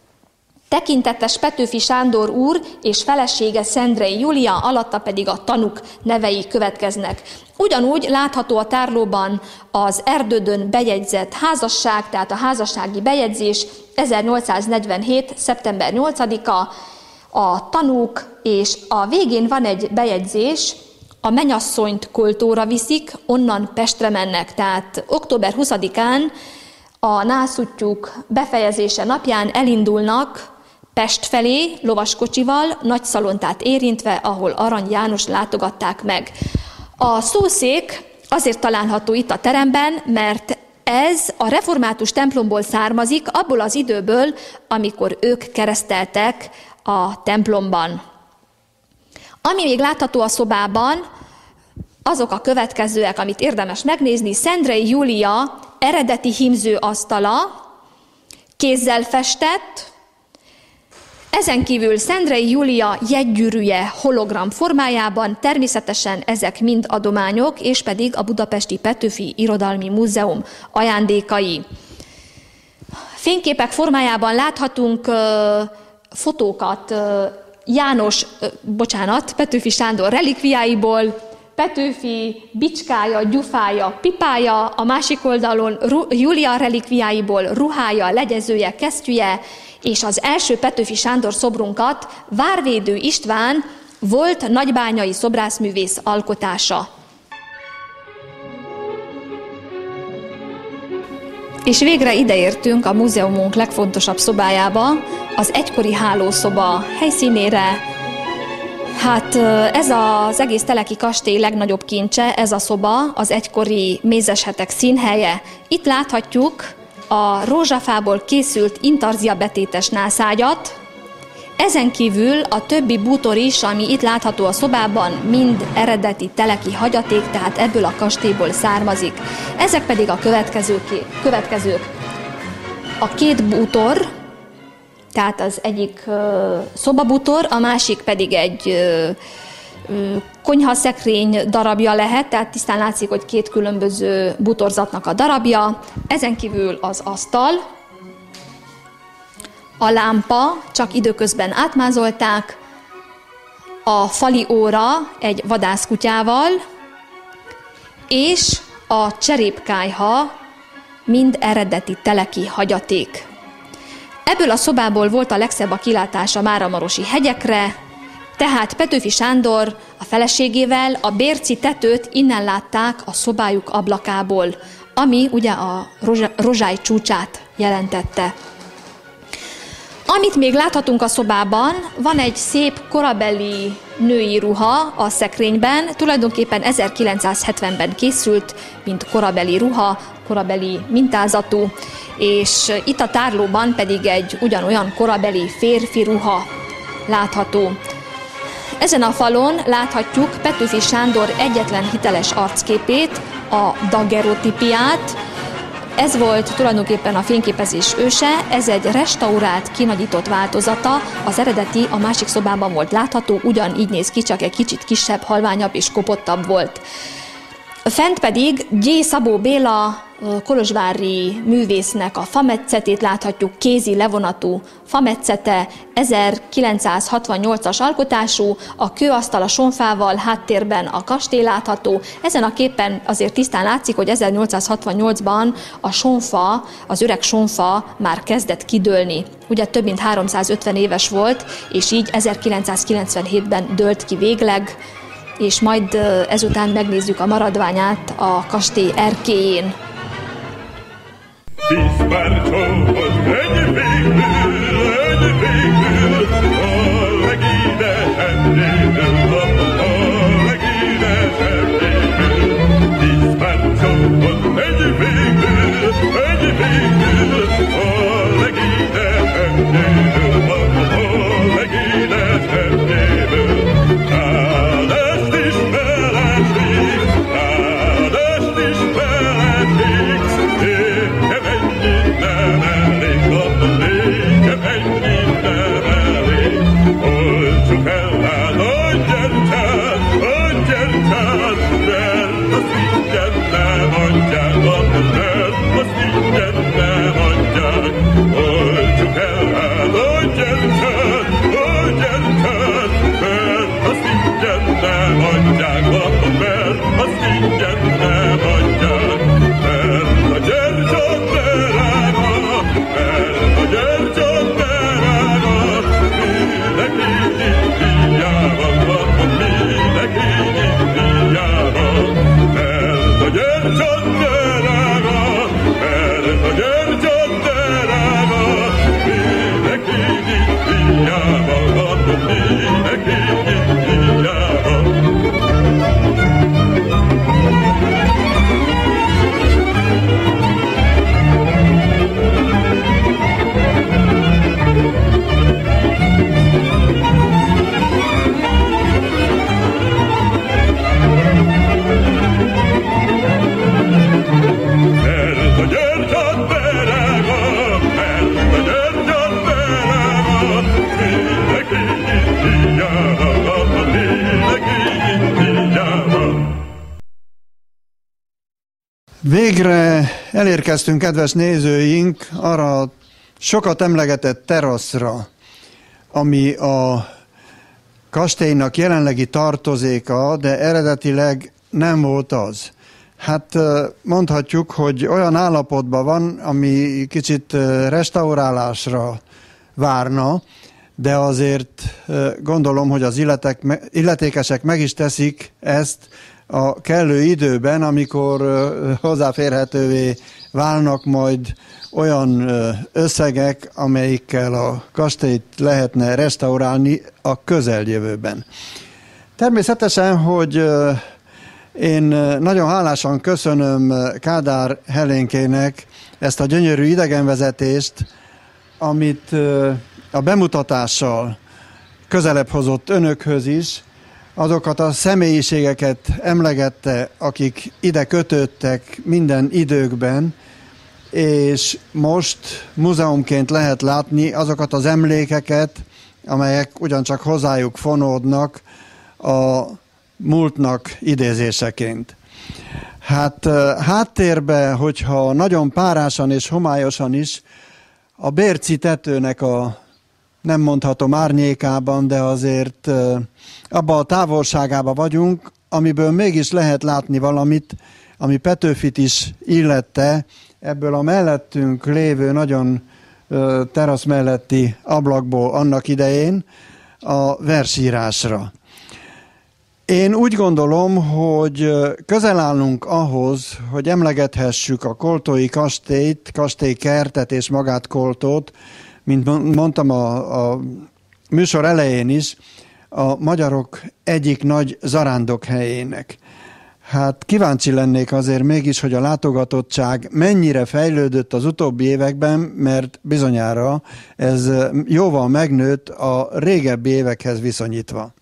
tekintetes Petőfi Sándor úr és felesége Szendrei Júlia, alatta pedig a tanúk nevei következnek. Ugyanúgy látható a tárlóban az Erdődön bejegyzett házasság, tehát a házassági bejegyzés ezernyolcszáznegyvenhét. szeptember nyolcadika, a tanúk, és a végén van egy bejegyzés, a mennyasszonyt Koltóra viszik, onnan Pestre mennek, tehát október huszadikán a nászútjuk befejezése napján elindulnak Pest felé, lovaskocsival, Nagyszalontát érintve, ahol Arany János látogatták meg. A szószék azért található itt a teremben, mert ez a református templomból származik, abból az időből, amikor ők kereszteltek a templomban. Ami még látható a szobában, azok a következőek, amit érdemes megnézni: Szendrei Júlia eredeti hímző asztala, kézzel festett, Ezen kívül Szendrei Júlia jegygyűrűje hologram formájában, természetesen ezek mind adományok, és pedig a Budapesti Petőfi Irodalmi Múzeum ajándékai. Fényképek formájában láthatunk uh, fotókat uh, János, uh, bocsánat, Petőfi Sándor relikviáiból, Petőfi bicskája, gyufája, pipája, a másik oldalon Ru- Júlia relikviáiból ruhája, legyezője, kesztyűje, és az első Petőfi Sándor szobrunkat Várvédő István volt nagybányai szobrászművész alkotása. És végre ideértünk a múzeumunk legfontosabb szobájába, az egykori hálószoba helyszínére. Hát ez az egész Teleki kastély legnagyobb kincse, ez a szoba, az egykori mézeshetek színhelye. Itt láthatjuk a rózsafából készült intarzia betétes nászágyat. Ezen kívül a többi bútor is, ami itt látható a szobában, mind eredeti teleki hagyaték, tehát ebből a kastélyból származik. Ezek pedig a következők. következők. A két bútor, tehát az egyik uh, szobabútor, a másik pedig egy uh, uh, konyhaszekrény darabja lehet, tehát tisztán látszik, hogy két különböző bútorzatnak a darabja. Ezen kívül az asztal, a lámpa, csak időközben átmázolták, a fali óra egy vadászkutyával, és a cserépkályha mind eredeti teleki hagyaték. Ebből a szobából volt a legszebb a kilátás a máramarosi hegyekre, tehát Petőfi Sándor a feleségével a Bérci tetőt innen látták a szobájuk ablakából, ami ugye a rozsály csúcsát jelentette. Amit még láthatunk a szobában, van egy szép korabeli női ruha a szekrényben, tulajdonképpen ezerkilencszázhetvenben készült, mint korabeli ruha, korabeli mintázatú, és itt a tárlóban pedig egy ugyanolyan korabeli férfi ruha látható. Ezen a falon láthatjuk Petőfi Sándor egyetlen hiteles arcképét, a daguerreotípiát. Ez volt tulajdonképpen a fényképezés őse, ez egy restaurált, kinagyított változata, az eredeti a másik szobában volt látható, ugyanígy néz ki, csak egy kicsit kisebb, halványabb és kopottabb volt. Fent pedig G. Szabó Béla kolozsvári művésznek a fametszetét láthatjuk, kézi levonatú fametszete, ezerkilencszázhatvannyolcas alkotású, a kőasztal a sonfával, háttérben a kastély látható. Ezen a képen azért tisztán látszik, hogy ezernyolcszázhatvannyolcban a sonfa, az öreg sonfa már kezdett kidőlni. Ugye több mint háromszázötven éves volt, és így ezerkilencszázkilencvenhétben dőlt ki végleg, és majd ezután megnézzük a maradványát a kastély erkélyén. Tíz párcsóhoz egy végből, egy végből, a legidesebb néből, a legidesebb néből. Tíz párcsóhoz egy végből, egy végből, a legidesebb néből, a legidesebb néből. Rád ezt is feleség, rád ezt is feleség, nékem ennyit nem elég, nékem ennyit nem elég. Végre elérkeztünk, kedves nézőink, arra a sokat emlegetett teraszra, ami a kastélynak jelenlegi tartozéka, de eredetileg nem volt az. Hát mondhatjuk, hogy olyan állapotban van, ami kicsit restaurálásra várna, de azért gondolom, hogy az illetek, illetékesek meg is teszik ezt a kellő időben, amikor hozzáférhetővé válnak majd olyan összegek, amelyikkel a kastélyt lehetne restaurálni a közeljövőben. Természetesen, hogy én nagyon hálásan köszönöm Kádár Helénkének ezt a gyönyörű idegenvezetést, amit a bemutatással közelebb hozott önökhöz is, azokat a személyiségeket emlegette, akik ide kötődtek minden időkben, és most múzeumként lehet látni azokat az emlékeket, amelyek ugyancsak hozzájuk fonódnak a múltnak idézéseként. Hát háttérbe, hogyha nagyon párásan és homályosan is, a Bérci tetőnek a, nem mondhatom árnyékában, de azért abban a távolságában vagyunk, amiből mégis lehet látni valamit, ami Petőfit is illette, ebből a mellettünk lévő nagyon terasz melletti ablakból annak idején a versírásra. Én úgy gondolom, hogy közel állunk ahhoz, hogy emlegethessük a koltói kastélyt, kastélykertet és magát Koltót, mint mondtam a, a műsor elején is, a magyarok egyik nagy zarándokhelyének. Hát kíváncsi lennék azért mégis, hogy a látogatottság mennyire fejlődött az utóbbi években, mert bizonyára ez jóval megnőtt a régebbi évekhez viszonyítva.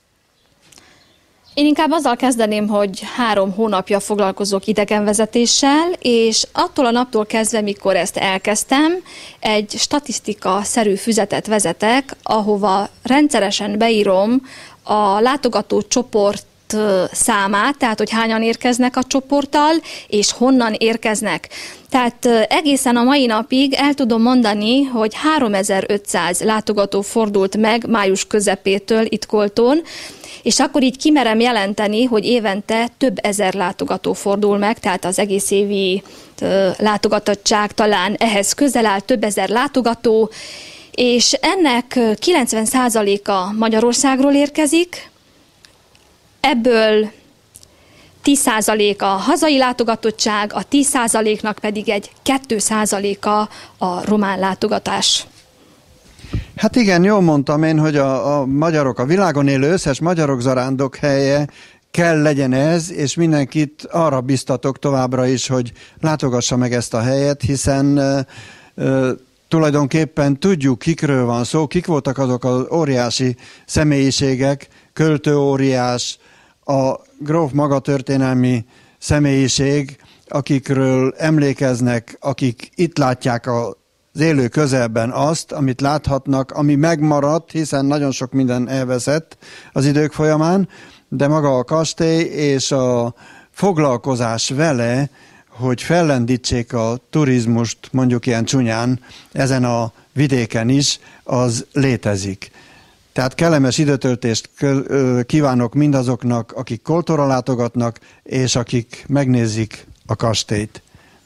Én inkább azzal kezdeném, hogy három hónapja foglalkozok idegenvezetéssel, és attól a naptól kezdve, mikor ezt elkezdtem, egy statisztika-szerű füzetet vezetek, ahova rendszeresen beírom a látogató csoport számát, tehát hogy hányan érkeznek a csoporttal, és honnan érkeznek. Tehát egészen a mai napig el tudom mondani, hogy háromezer-ötszáz látogató fordult meg május közepétől itt Koltón, és akkor így kimerem jelenteni, hogy évente több ezer látogató fordul meg, tehát az egész évi látogatottság talán ehhez közel áll, több ezer látogató, és ennek kilencven százaléka Magyarországról érkezik, ebből tíz százalék a hazai látogatottság, a tíz százaléknak pedig egy két százaléka a román látogatás. Hát igen, jól mondtam én, hogy a, a magyarok, a világon élő összes magyarok zarándokhelye kell legyen ez, és mindenkit arra biztatok továbbra is, hogy látogassa meg ezt a helyet, hiszen ö, ö, tulajdonképpen tudjuk, kikről van szó, kik voltak azok az óriási személyiségek, költőóriás, a gróf maga történelmi személyiség, akikről emlékeznek, akik itt látják a az élő közelben azt, amit láthatnak, ami megmaradt, hiszen nagyon sok minden elveszett az idők folyamán, de maga a kastély és a foglalkozás vele, hogy fellendítsék a turizmust, mondjuk ilyen csúnyán, ezen a vidéken is, az létezik. Tehát kellemes időtöltést kívánok mindazoknak, akik Koltóra látogatnak, és akik megnézik a kastélyt.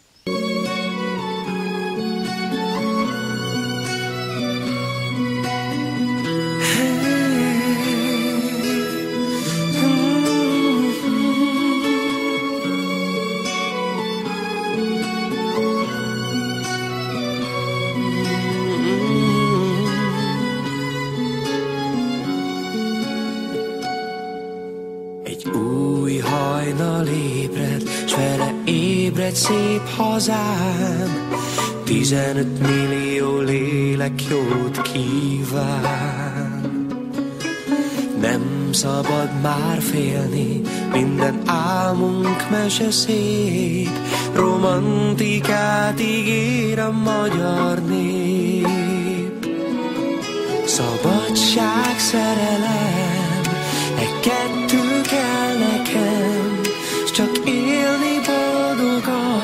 Ébred szép hazám, tizenöt millió lélek jót kíván. Nem szabad már félni, minden álmunk mese szép, romantikát ígér a magyar nép. Szabadság, szerelem, e kettő kell nekem, s csak élni boldogan.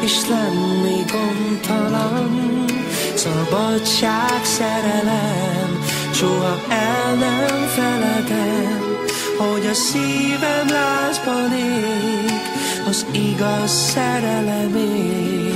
és lenni gondtalan. Szabadság, szerelem, soha el nem feledem, hogy a szívem lázban ég az igaz szerelemért.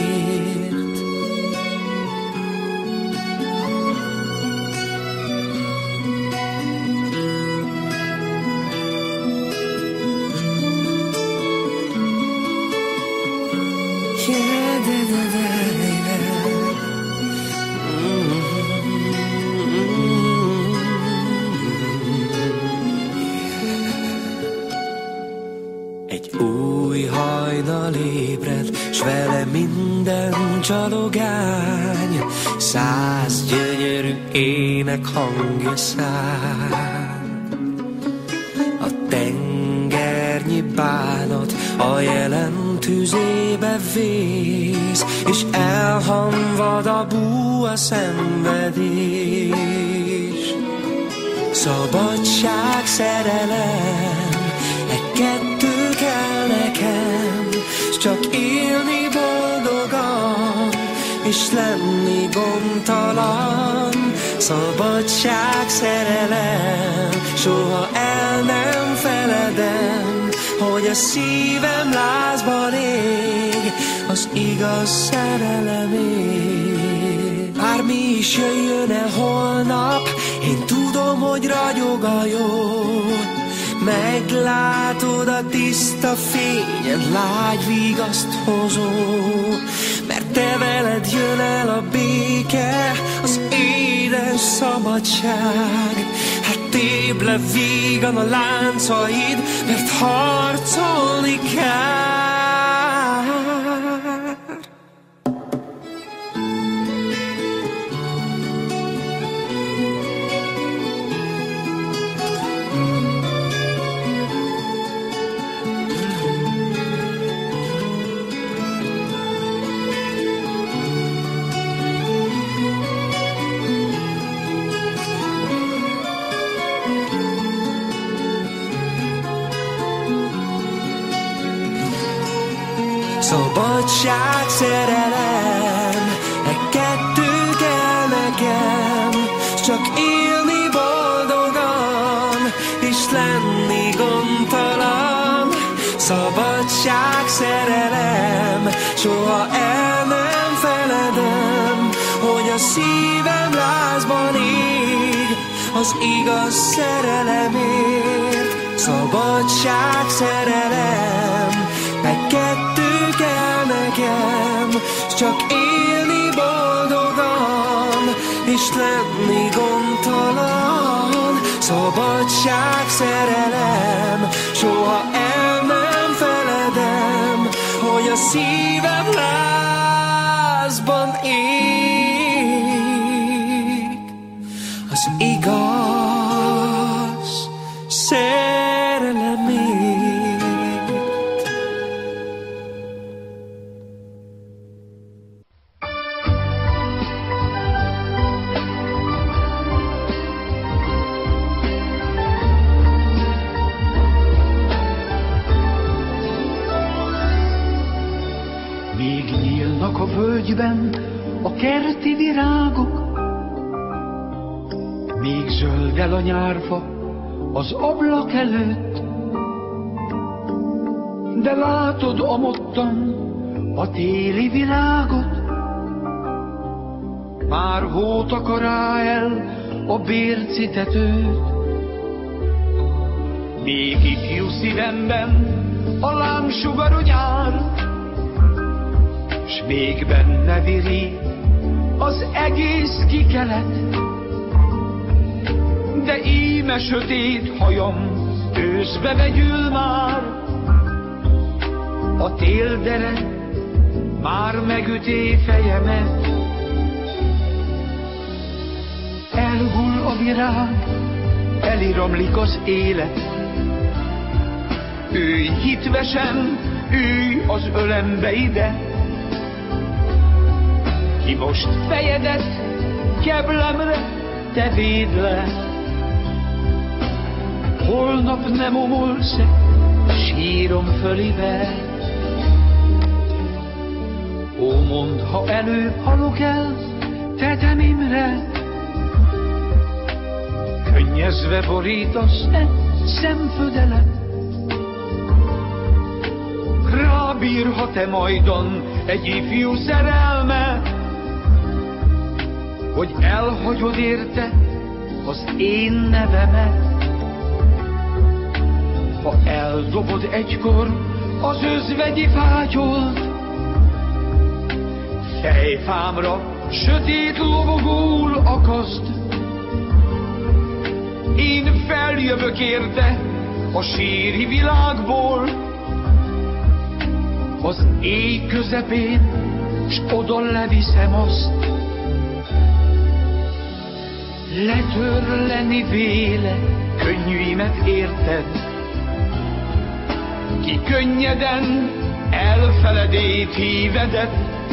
Yeah, da, da, da, da. Egy új hajnal ébred, s vele minden csalogány, száz gyönyörű ének hangja száll. A tengernyi bánat a jelen tüzébe vész, és elhamvad a bú a szenvedés. Szabadság, szerelem, e kettő kell nekem, s csak élni boldogan, és lenni gondtalan. Szabadság, szerelem, soha el nem feledem, hogy a szívem lázban ég az igaz szerelemért. Bármi is jöjjön el holnap, én tudom, hogy ragyog a jó. Meglátod a tiszta fényed, lágy vigaszt hozó, mert te veled jön el a béke, az édes szabadság. Hát tépd le vígan a láncaid, mert harcolni kell. Szabadság, szerelem, e kettő kell nekem, s csak élni boldogan, és lenni gondtalan. Szabadság, szerelem, soha el nem feledem, hogy a szívem lázban ég az igaz szerelemért. Szabadság, szerelem, e kettő kell nekem, s csak élni boldogan, és lenni gondtalan. Szabadság, szerelem, soha el nem feledem, hogy a szívem lázban ég az igaz szerelemért. A völgyben a kerti virágok, még zöldel a nyárfa az ablak előtt, de látod amottan a téli világot, már hó takará el a bérci tetőt. Még ifjú szívemben a lámsugarú nyár, s még benne virít az egész kikelet, de íme sötét hajam őszbe vegyül már, a téldere már megüté fejemet. Elhull a virág, eliramlik az élet, ülj hitvesen, ülj az ölembe ide, ki most fejedet keblemre te védd le. Holnap nem omolsz-e sírom fölibe, mondd, ha előbb halok el, tetemimre. Könnyezve borítasz-e szemfödelet? Rábírhat-e majdon egy ifjú szerelme, hogy elhagyod érte az én nevemet? Ha eldobod egykor az özvegyi fátyolt, fejfámra sötét lobogól akaszt. Én feljövök érte a síri világból, az éj közepén, s oda leviszem azt. Letörleni véle könnyűimet érted, ki könnyeden elfeledét hívedett,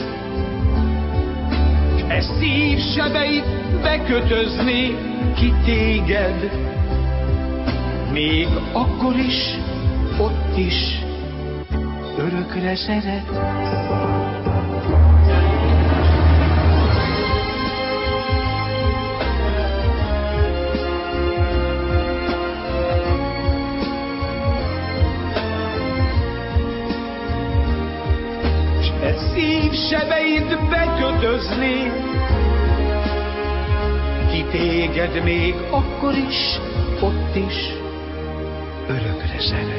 s e szívsebeit bekötözni ki téged, még akkor is, ott is örökre szeret. S e szívsebeit bekötözni ki téged, még akkor is, ott is örökre szeret.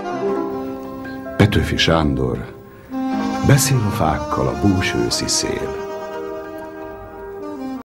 Petőfi Sándor beszél a fákkal, a bús őszi szél.